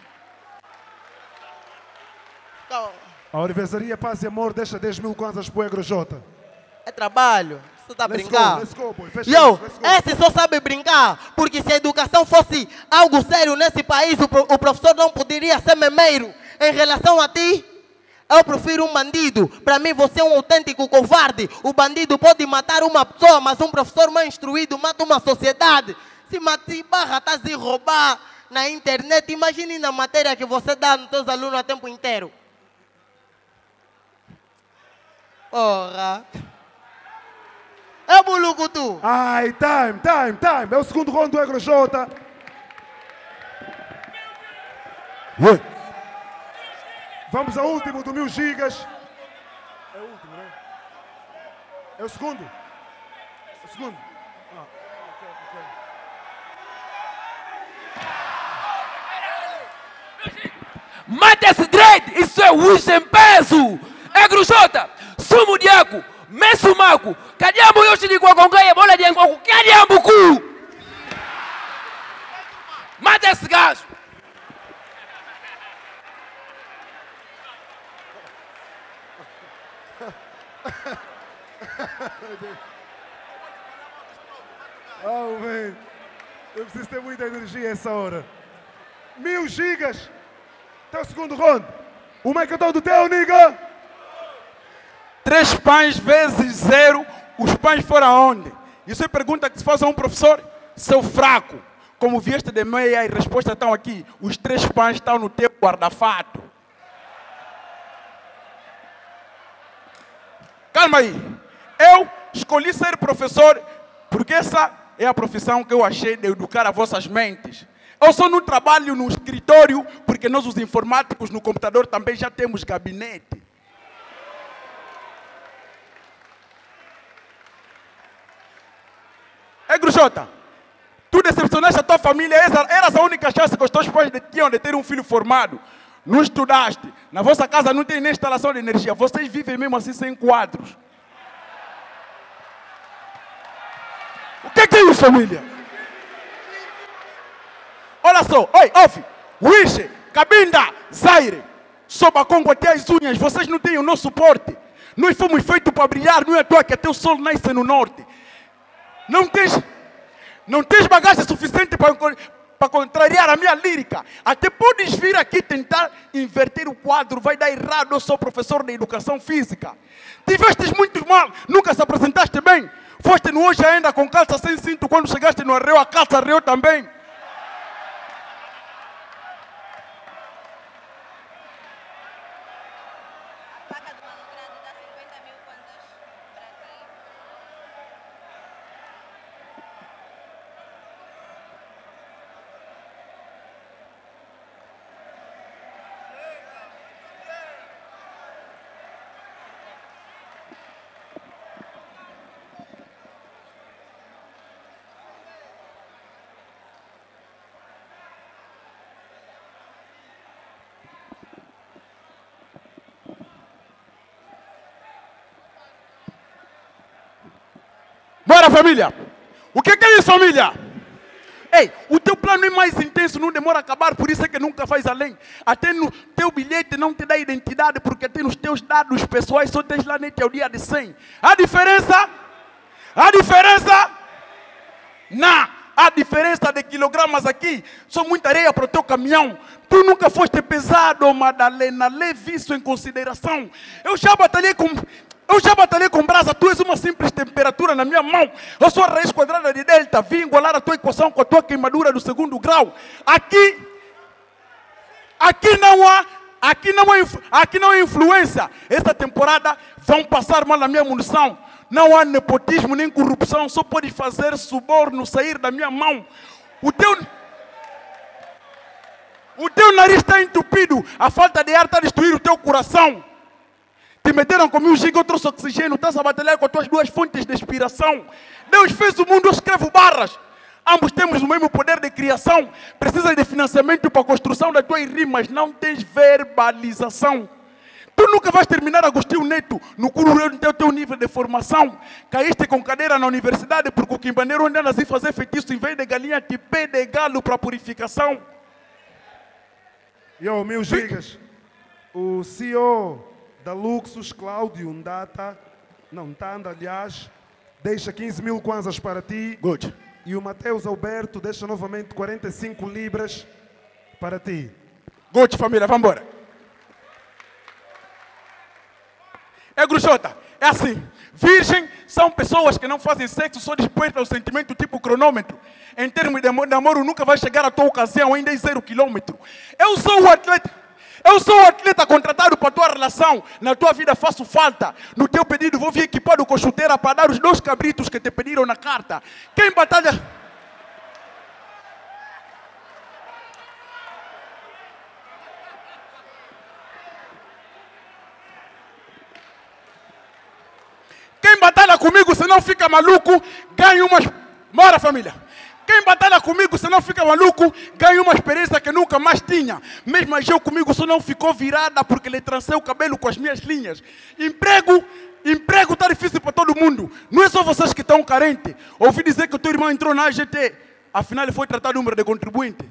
A Universidade Paz e Amor deixa dez mil kwanzas para o Egrojota. É trabalho. Você está a Let's brincar. Go, let's go, boy. Fecha Yo, isso, let's go. esse só sabe brincar. Porque se a educação fosse algo sério nesse país, o, pro, o professor não poderia ser memeiro. Em relação a ti, eu prefiro um bandido. Para mim, você é um autêntico covarde. O bandido pode matar uma pessoa, mas um professor mal instruído mata uma sociedade. Se mate barra, estás a roubar na internet, imagine na matéria que você dá nos teus alunos o tempo inteiro. Porra. É bulucutu. Ai, time, time, time. É o segundo round do Egrojota. Oi. Vamos ao último do mil gigas. É o último, né? É o segundo. É o segundo. Ah, okay, okay. Mata-se dread, isso é wish em peso. Egrojota, sumo diaco, mesumaco, kadiambo yoshi di kwa kongaye bola di ngwaku, kadiambo ku. Mata esse gajo. Oh, man. Eu preciso ter muita energia essa hora. Mil gigas. Até o segundo round. O maicatão do teu, nigga. Três pães vezes zero, os pães foram aonde? Isso é pergunta que se faz a um professor, seu fraco. Como vieste de meia e resposta estão aqui. Os três pães estão no teu guarda-fato. Calma aí. Eu escolhi ser professor porque essa é a profissão que eu achei de educar as vossas mentes. Eu só não trabalho no escritório porque nós, os informáticos, no computador também já temos gabinete. Egrojota, tu decepcionaste a tua família, eras a única chance que os teus pais tinham de ter um filho formado. Não estudaste, na vossa casa não tem nem instalação de energia, vocês vivem mesmo assim sem quadros. O que é, que é isso, família? Olha só, oi, Ofi, Wish, Cabinda, Zaire, Sobacongo até as unhas, vocês não têm o nosso suporte. Nós fomos feitos para brilhar, não é à toa que até o sol nasce no norte. Não tens, não tens bagagem suficiente para, para contrariar a minha lírica. Até podes vir aqui tentar inverter o quadro, vai dar errado, eu sou professor de educação física. Tivestes muito mal, nunca se apresentaste bem. Foste no hoje ainda com calça sem cinto, quando chegaste no arreu, a calça arreu também. Bora, família! O que, que é isso, família? Ei, o teu plano é mais intenso, não demora a acabar, por isso é que nunca faz além. Até no teu bilhete não te dá identidade, porque até nos teus dados pessoais só tens lá nem teu dia de cem. A diferença? A diferença? Não! A diferença de quilogramas aqui, só muita areia para o teu caminhão. Tu nunca foste pesado, Madalena, leve isso em consideração. Eu já batalhei com... Eu já batalhei com brasa, tu és uma simples temperatura na minha mão. Eu sou a raiz quadrada de delta, vim igualar a tua equação com a tua queimadura do segundo grau. Aqui, aqui não há, aqui não há, aqui não há influência. Esta temporada vão passar mal na minha munição. Não há nepotismo nem corrupção, só pode fazer suborno sair da minha mão. O teu... O teu nariz está entupido, a falta de ar está a destruir o teu coração. Te meteram com mil gigas, eu trouxe oxigênio, estás a batalhar com as tuas duas fontes de inspiração. Deus fez o mundo, eu escrevo barras. Ambos temos o mesmo poder de criação. Precisas de financiamento para a construção das tuas rimas, não tens verbalização. Tu nunca vais terminar Agostinho Neto no curso do teu nível de formação. Caíste com cadeira na universidade porque o quimbaneiro onde andas a fazer feitiço em vez de galinha te pede galo para purificação. Yo, mil gigas. O C E O da Luxus, Cláudio Ndata, não Tanda, aliás, deixa quinze mil kwanzas para ti. Good. E o Mateus Alberto deixa novamente quarenta e cinco libras para ti. Good, família, vamos embora. É, Gruxota, é assim. Virgem são pessoas que não fazem sexo só depois do sentimento tipo cronômetro. Em termos de namoro, nunca vai chegar a tua ocasião, ainda é zero quilômetro. Eu sou o atleta. Eu sou o atleta contratado para a tua relação. Na tua vida faço falta. No teu pedido vou vir equipado com chuteira para dar os dois cabritos que te pediram na carta. Quem batalha... Quem batalha comigo, se não fica maluco, ganha umas... Bora, família! Quem batalha comigo, se não fica maluco, ganha uma experiência que nunca mais tinha. Mesmo a Geu comigo só não ficou virada porque lhe trancei o cabelo com as minhas linhas. Emprego, emprego está difícil para todo mundo. Não é só vocês que estão carentes. Ouvi dizer que o teu irmão entrou na A G T. Afinal, ele foi tratar o número de contribuinte.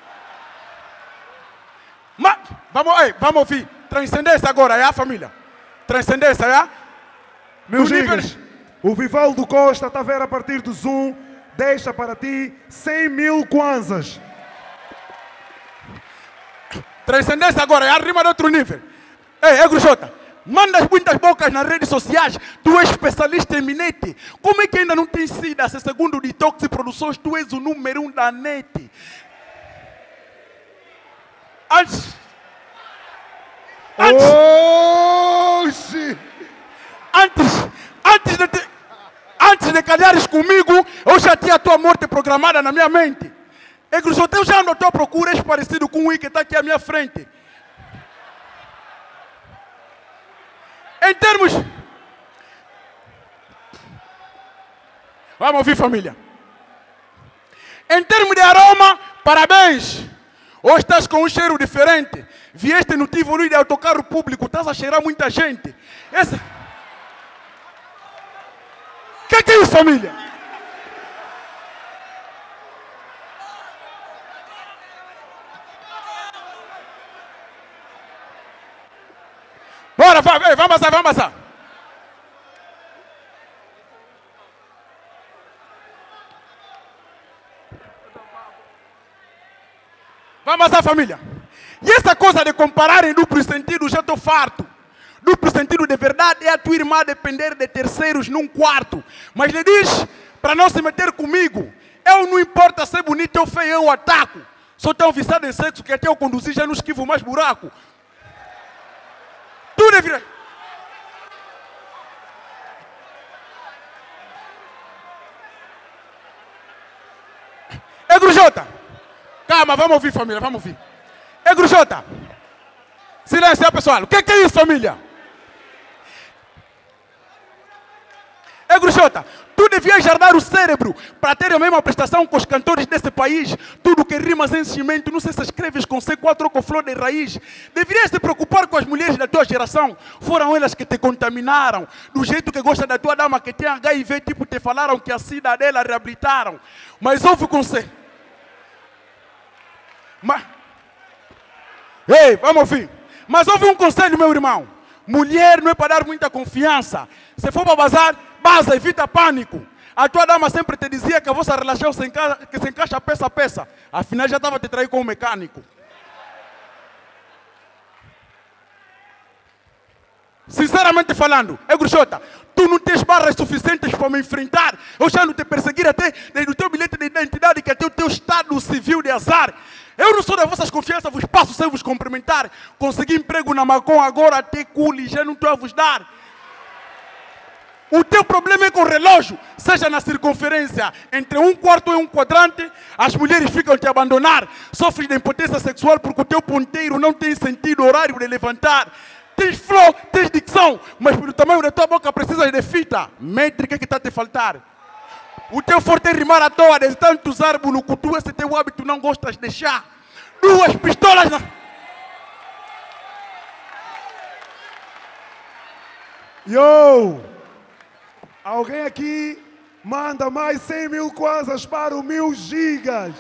Mas, vamos, ei, vamos ouvir. Transcendência agora, é a família. Transcendência, é? Meus gigas, o Vivaldo Costa está a ver a partir do Zoom. Deixa para ti cem mil kwanzas. Transcendência agora, é a rima de outro nível. Ei, é Gruxota, mandas muitas bocas nas redes sociais, tu és especialista em minete. Como é que ainda não tens sido essa segundo Detox e Produções, tu és o número um da net. Antes... Antes... Oxi! Antes... Antes de te... Antes de calhares comigo, eu já tinha a tua morte programada na minha mente. E Gruxota, eu já ando à tua procura, és parecido com o I que está aqui à minha frente. Em termos... Vamos ouvir, família. Em termos de aroma, parabéns. Hoje estás com um cheiro diferente. Vieste no Tivoli de autocarro público, estás a cheirar muita gente. Essa... O que, que é isso, família? Bora, vai, vamos passar, vamos passar. Vamos lá, família. E essa coisa de comparar em duplo sentido, já estou farto. Duplo sentido de verdade é a tua irmã depender de terceiros num quarto. Mas lhe diz para não se meter comigo. Eu não importa ser bonito ou feio, eu ataco. Sou tão viciado em sexo que até eu conduzir já não esquivo mais buraco. Tu deveria... É Grujota. Calma, vamos ouvir, família, vamos ouvir. É Grujota. Silêncio, pessoal. O que, que é isso, família? É Grujota. Tu devias jardar o cérebro para ter a mesma prestação com os cantores desse país. Tudo que rimas em cimento, não sei se escreves com C quatro ou com flor de raiz. Deverias te preocupar com as mulheres da tua geração. Foram elas que te contaminaram. Do jeito que gosta da tua dama que tem H I V, tipo, te falaram que a sida dela reabilitaram. Mas ouve com C. Mas... Ei, vamos ouvir. Mas houve um conselho, meu irmão. Mulher não é para dar muita confiança. Se for para bazar, baza, evita pânico. A tua dama sempre te dizia que a vossa relação se encaixa, que se encaixa peça a peça. Afinal, já estava te traindo com um mecânico. Sinceramente falando, é Grujota, tu não tens barras suficientes para me enfrentar. Eu já não te persegui até desde o teu bilhete de identidade, que até o teu estado civil de azar. Eu não sou das vossas confianças, vos passo sem vos cumprimentar. Consegui emprego na Macon, agora até culi, já não estou a vos dar. O teu problema é com o relógio, seja na circunferência entre um quarto e um quadrante, as mulheres ficam te abandonar. Sofres de impotência sexual porque o teu ponteiro não tem sentido horário de levantar. Tens flow, tens dicção, mas pelo tamanho da tua boca precisas de fita. Métrica que está a te faltar. O teu forte é rimar à toa, de tanto usar bulucutu, esse teu hábito não gostas de deixar. Duas pistolas na... Yo! Alguém aqui manda mais cem mil kwanzas para o mil gigas.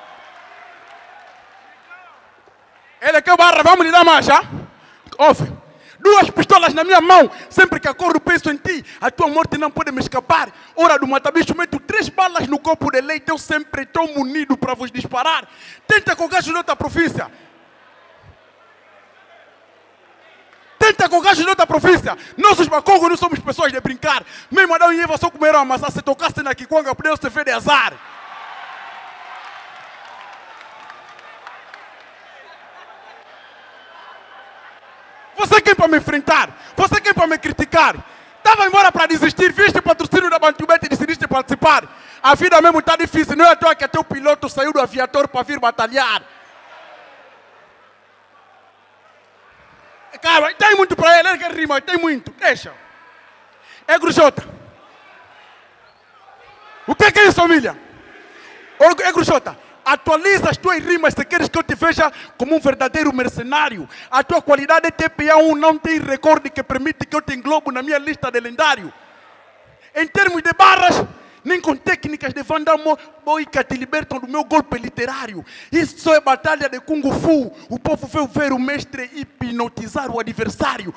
Ele quer barra, vamos lhe dar mais, já? Ouve. Duas pistolas na minha mão, sempre que acordo penso em ti, a tua morte não pode me escapar. Hora do mata-bicho, meto três balas no copo de leite, eu sempre estou munido para vos disparar. Tenta com gajo de outra província. Tenta com gajo de outra província. Nós os macongos não somos pessoas de brincar. Mesmo Adão e Eva só comeram a maçã, se tocasse na Kikwanga, podiam se ver de azar. Você quem para me enfrentar? Você quem para me criticar? Estava embora para desistir, viste o patrocínio da Bantubete e decidiste participar. A vida mesmo está difícil, não é à toa que até o piloto saiu do aviator para vir batalhar. Cara, tem muito para ele, ele quer rimar, tem muito, deixa. É Grujota. O que é, que é isso, família? É Grujota. Atualiza as tuas rimas se queres que eu te veja como um verdadeiro mercenário. A tua qualidade é T P A um, não tem recorde que permite que eu te englobo na minha lista de lendário. Em termos de barras, nem com técnicas de Van Damme Boica te libertam do meu golpe literário. Isso só é batalha de Kung Fu. O povo veio ver o mestre hipnotizar o adversário.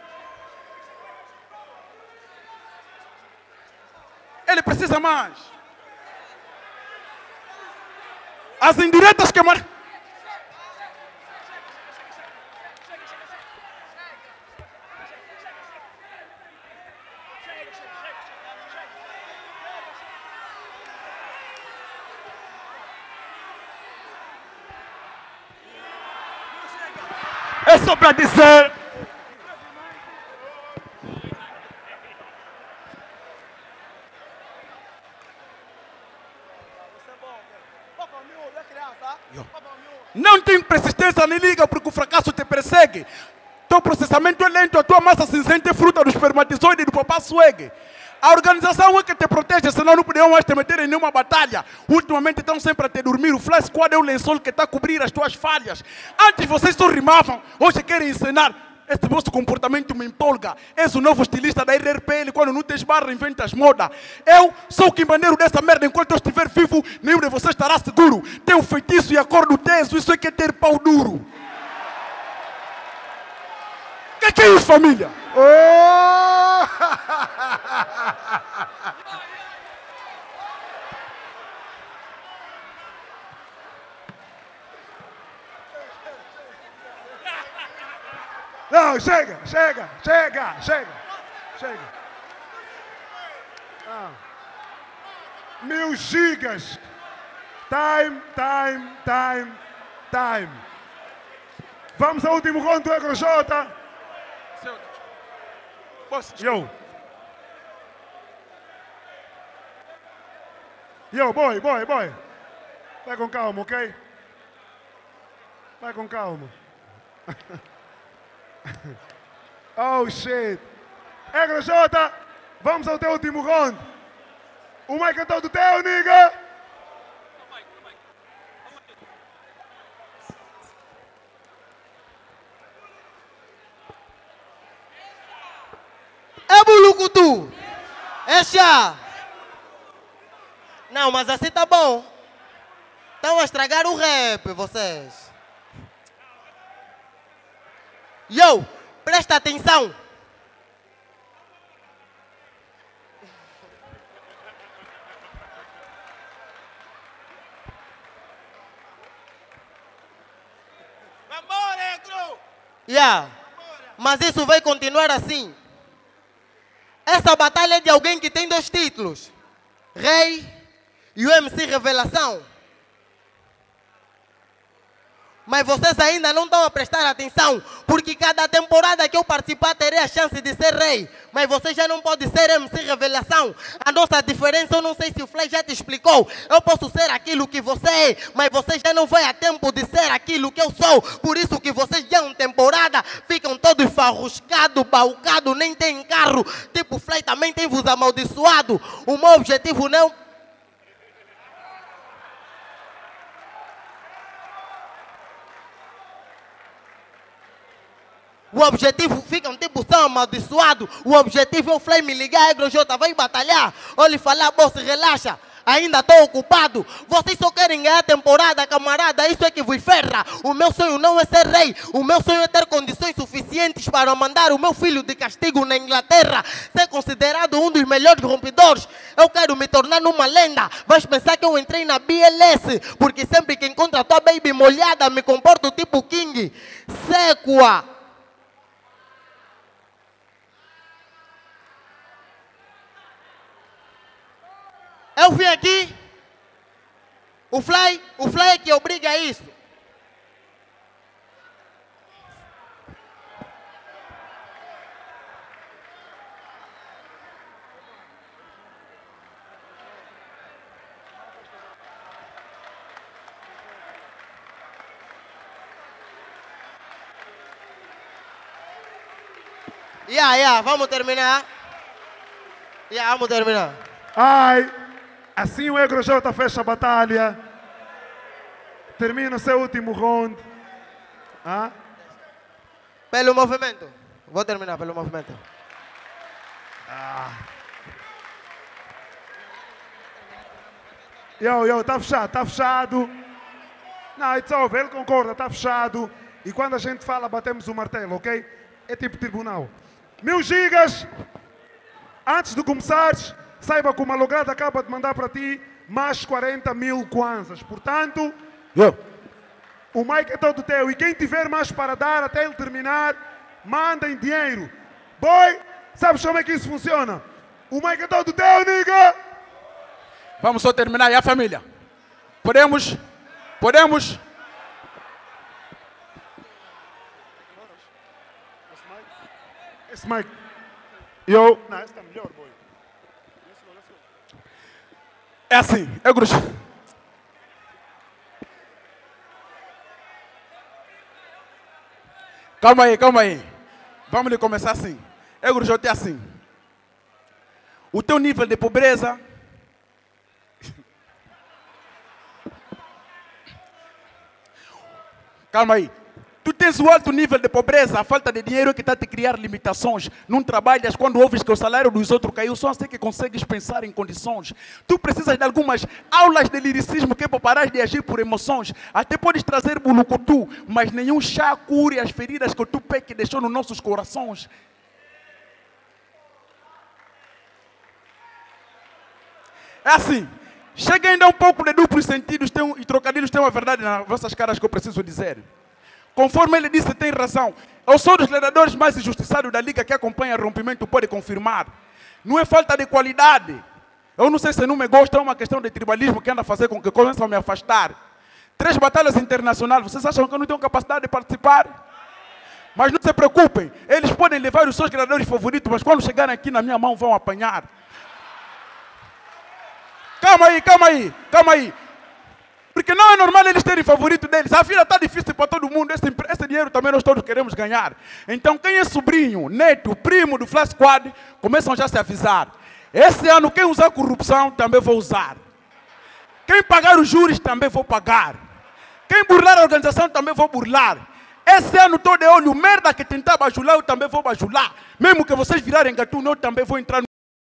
Ele precisa mais. As indiretas que mar... É só para dizer... Não tem persistência nem liga porque o fracasso te persegue. Teu processamento é lento, a tua massa cinzenta é fruta do espermatozoide e do papá suegue. A organização é que te protege, senão não podiam mais te meter em nenhuma batalha. Ultimamente estão sempre a te dormir, o Fly Squad é o lençol que está a cobrir as tuas falhas. Antes vocês só rimavam, hoje querem ensinar. Esse vosso comportamento me empolga. És o novo estilista da R R P L, quando não tens barra inventas moda. Eu sou o quimbandeiro dessa merda, enquanto eu estiver vivo, nenhum de vocês estará seguro. Tenho feitiço e acordo teso, isso é que é ter pau duro. O que, que é isso, família? Oh! Não, chega, chega, chega, chega, chega. Ah. Mil gigas. Time, time, time, time. Vamos ao último round do EgroJ. Yo. Yo, boy, boy, boy. Vai com calma, ok? Vai com calma. Oh, shit. EgroJ, vamos ao teu último round. O mic é todo teu, nigga. É bulucutu. É chá. Não, mas assim tá bom. Estão a estragar o rap, vocês. Yo, presta atenção. Vambora, Egro! Yeah. Mas isso vai continuar assim. Essa batalha é de alguém que tem dois títulos. Rei e o M C Revelação. Mas vocês ainda não estão a prestar atenção, porque cada temporada que eu participar terei a chance de ser rei. Mas você já não pode ser M C Revelação. A nossa diferença, eu não sei se o Fly já te explicou. Eu posso ser aquilo que você é, mas você já não vai a tempo de ser aquilo que eu sou. Por isso que vocês já em temporada ficam todos farruscados, balcados, nem tem carro. Tipo, o Fly também tem vos amaldiçoado. O meu objetivo não... O objetivo, ficam tipo são amaldiçoados. O objetivo é o Fly me ligar, EgroJ vai batalhar. Ou lhe falar, boss, relaxa, ainda estou ocupado. Vocês só querem ganhar a temporada, camarada, isso é que vos ferra. O meu sonho não é ser rei. O meu sonho é ter condições suficientes para mandar o meu filho de castigo na Inglaterra. Ser considerado um dos melhores rompedores. Eu quero me tornar numa lenda. Vais pensar que eu entrei na B L S, porque sempre que encontro a tua baby molhada, me comporto tipo King. Sequa. Eu vim aqui, o Fly, o Fly é que obriga a isso. Yeah, yeah, vamos terminar. Yeah, vamos terminar. Ai. Assim o EgroJ fecha a batalha. Termina o seu último round. Ah? Pelo movimento. Vou terminar pelo movimento. Ah. Yo, yo, tá fechado, tá fechado. Não, it's over, ele concorda, tá fechado. E quando a gente fala, batemos o martelo, ok? É tipo tribunal. Mil gigas. Antes de começares, saiba que o malogrado acaba de mandar para ti mais quarenta mil kwanzas. Portanto, Yo. o mic é todo teu. E quem tiver mais para dar até ele terminar, mandem dinheiro. Boy, sabes como é que isso funciona? O mic é todo teu, nigga! Vamos só terminar. E a família? Podemos? Podemos? Esse mic. Yo. Não, esse está melhor, boy. É assim, é grosso. Calma aí, calma aí. Vamos começar assim. É grosso, é assim. O teu nível de pobreza... Calma aí. Tu tens o alto nível de pobreza, a falta de dinheiro que está a te criar limitações. Não trabalhas, quando ouves que o salário dos outros caiu, só assim que consegues pensar em condições. Tu precisas de algumas aulas de liricismo que é para parar de agir por emoções. Até podes trazer bulucutu, mas nenhum chá cure as feridas que o Tupac deixou nos nossos corações. É assim, chega ainda um pouco de duplos sentidos tem um, e trocadilhos, tem uma verdade nas vossas caras que eu preciso dizer. Conforme ele disse, tem razão. Eu sou dos treinadores mais injustiçados da liga que acompanha rompimento, pode confirmar. Não é falta de qualidade. Eu não sei se não me gosta, é uma questão de tribalismo que anda a fazer com que começam a me afastar. Três batalhas internacionais, vocês acham que eu não tenho capacidade de participar? Mas não se preocupem, eles podem levar os seus treinadores favoritos, mas quando chegarem aqui na minha mão vão apanhar. Calma aí, calma aí, calma aí. Porque não é normal eles terem favorito deles. A vida está difícil para todo mundo. Esse, esse dinheiro também nós todos queremos ganhar. Então quem é sobrinho, neto, primo do Flash Squad, começam já a se avisar. Esse ano quem usar corrupção também vou usar. Quem pagar os juros também vou pagar. Quem burlar a organização também vou burlar. Esse ano todo é olho merda que tentar bajular, eu também vou bajular. Mesmo que vocês virarem gatuno, eu também vou entrar no...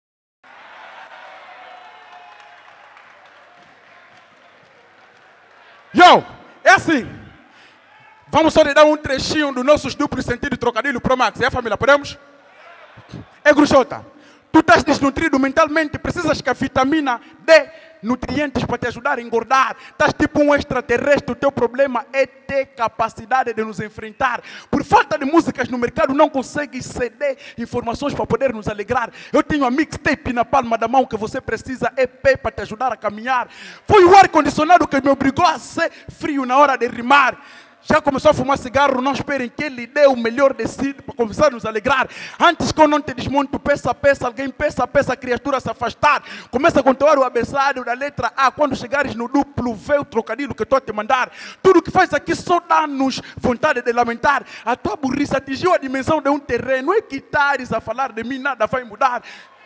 Yo, é assim. Vamos só lhe dar um trechinho dos nossos duplos sentido trocadilho pro Max. É, família? Podemos? É, Gruxota. Tu estás desnutrido mentalmente, precisas que a vitamina D, nutrientes para te ajudar a engordar. Estás tipo um extraterrestre, o teu problema é ter capacidade de nos enfrentar. Por falta de músicas no mercado, não consegues ceder informações para poder nos alegrar. Eu tenho a mixtape na palma da mão que você precisa, E P para te ajudar a caminhar. Foi o ar-condicionado que me obrigou a ser frio na hora de rimar. Já começou a fumar cigarro, não esperem que ele dê o melhor de si para começar a nos alegrar. Antes que eu não te desmonto peça a peça, alguém peça a peça, a criatura se afastar. Começa a contar o abecedário da letra A. Quando chegares no duplo, vê o trocadilho que estou a te mandar. Tudo que faz aqui só dá-nos vontade de lamentar. A tua burrice atingiu a dimensão de um terreno. É que estares a falar de mim, nada vai mudar.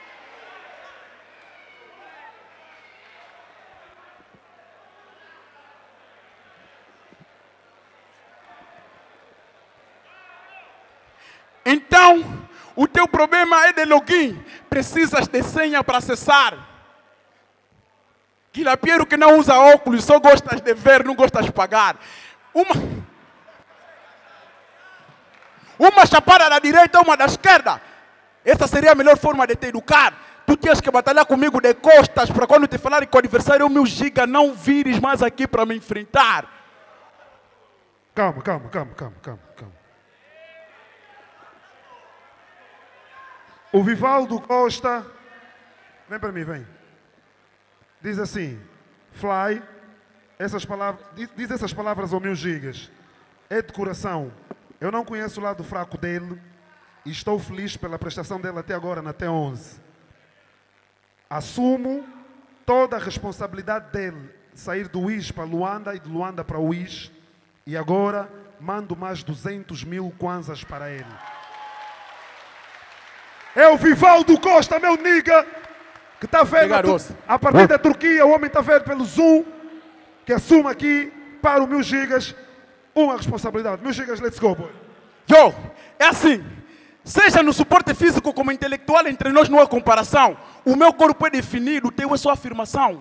Então, o teu problema é de login. Precisas de senha para acessar. Quilapiero que não usa óculos, só gostas de ver, não gostas de pagar. Uma, uma chapada da direita, uma da esquerda. Essa seria a melhor forma de te educar. Tu tinhas que batalhar comigo de costas para quando te falarem com o adversário, o meu giga, não vires mais aqui para me enfrentar. Calma, calma, calma, calma, calma, calma. O Vivaldo Costa, vem para mim, vem. Diz assim, Fly, essas palavras, diz, diz essas palavras ao meus gigas. É de coração. Eu não conheço o lado fraco dele e estou feliz pela prestação dele até agora na T onze. Assumo toda a responsabilidade dele de sair do U I S para Luanda e de Luanda para o U I S. E agora mando mais duzentos mil kwanzas para ele. É o Vivaldo Costa, meu nigga, que está vendo a partir da Turquia, o homem está vendo pelo Zoom, que assume aqui para os meus gigas uma responsabilidade. Meus gigas, let's go, boy. Yo, é assim, seja no suporte físico como intelectual, entre nós não há comparação. O meu corpo é definido, o teu é só afirmação.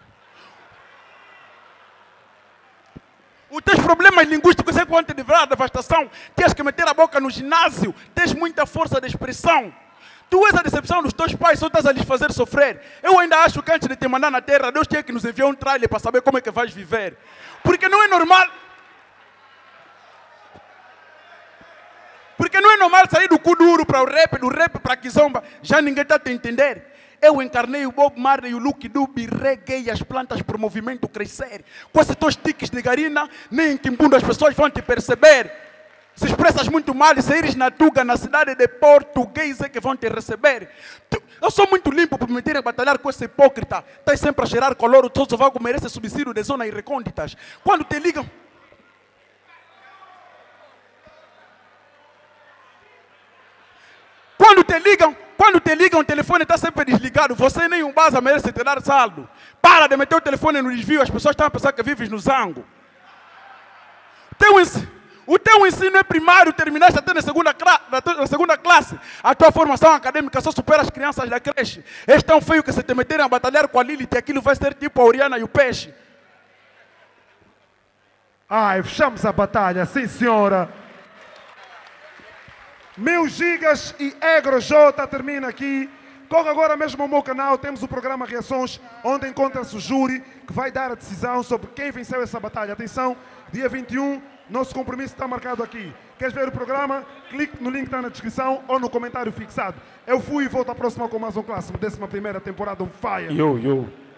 Os teus problemas linguísticos é quanto de verdade, devastação. Tens que meter a boca no ginásio, tens muita força de expressão. Tu és a decepção dos teus pais, só estás a lhes fazer sofrer. Eu ainda acho que antes de te mandar na terra, Deus tinha que nos enviar um trailer para saber como é que vais viver. Porque não é normal... Porque não é normal sair do cu duro para o rap, do rap para a kizomba. Já ninguém está a te entender. Eu encarnei o Bob Marley, o Luke Dube, reguei as plantas para o movimento crescer. Com esses teus tiques de garina, nem em Timbundo as pessoas vão te perceber. Se expressas muito mal e saíres na Tuga, na cidade de português, é que vão te receber. Eu sou muito limpo para me meter a batalhar com esse hipócrita. Estás sempre a cheirar color, o teu vago merece subsídio de zonas recônditas. Quando te ligam... Quando te ligam, quando te ligam, o telefone está sempre desligado. Você nem um baza merece te dar saldo. Para de meter o telefone no desvio, as pessoas estão a pensar que vives no zango. Teu ensino... O teu ensino é primário, terminaste até na segunda, na segunda classe. A tua formação acadêmica só supera as crianças da creche. És tão feio que se te meterem a batalhar com a Lilith, aquilo vai ser tipo a Oriana e o peixe. Ai, fechamos a batalha, sim senhora. Meus gigas e Egro J termina aqui. Corre agora mesmo ao meu canal, temos o programa Reações, onde encontra-se o júri que vai dar a decisão sobre quem venceu essa batalha. Atenção, dia vinte e um, nosso compromisso está marcado aqui. Queres ver o programa? Clique no link que está na descrição ou no comentário fixado. Eu fui e volto à próxima com mais um clássico, décima primeira temporada on fire. Yo, yo.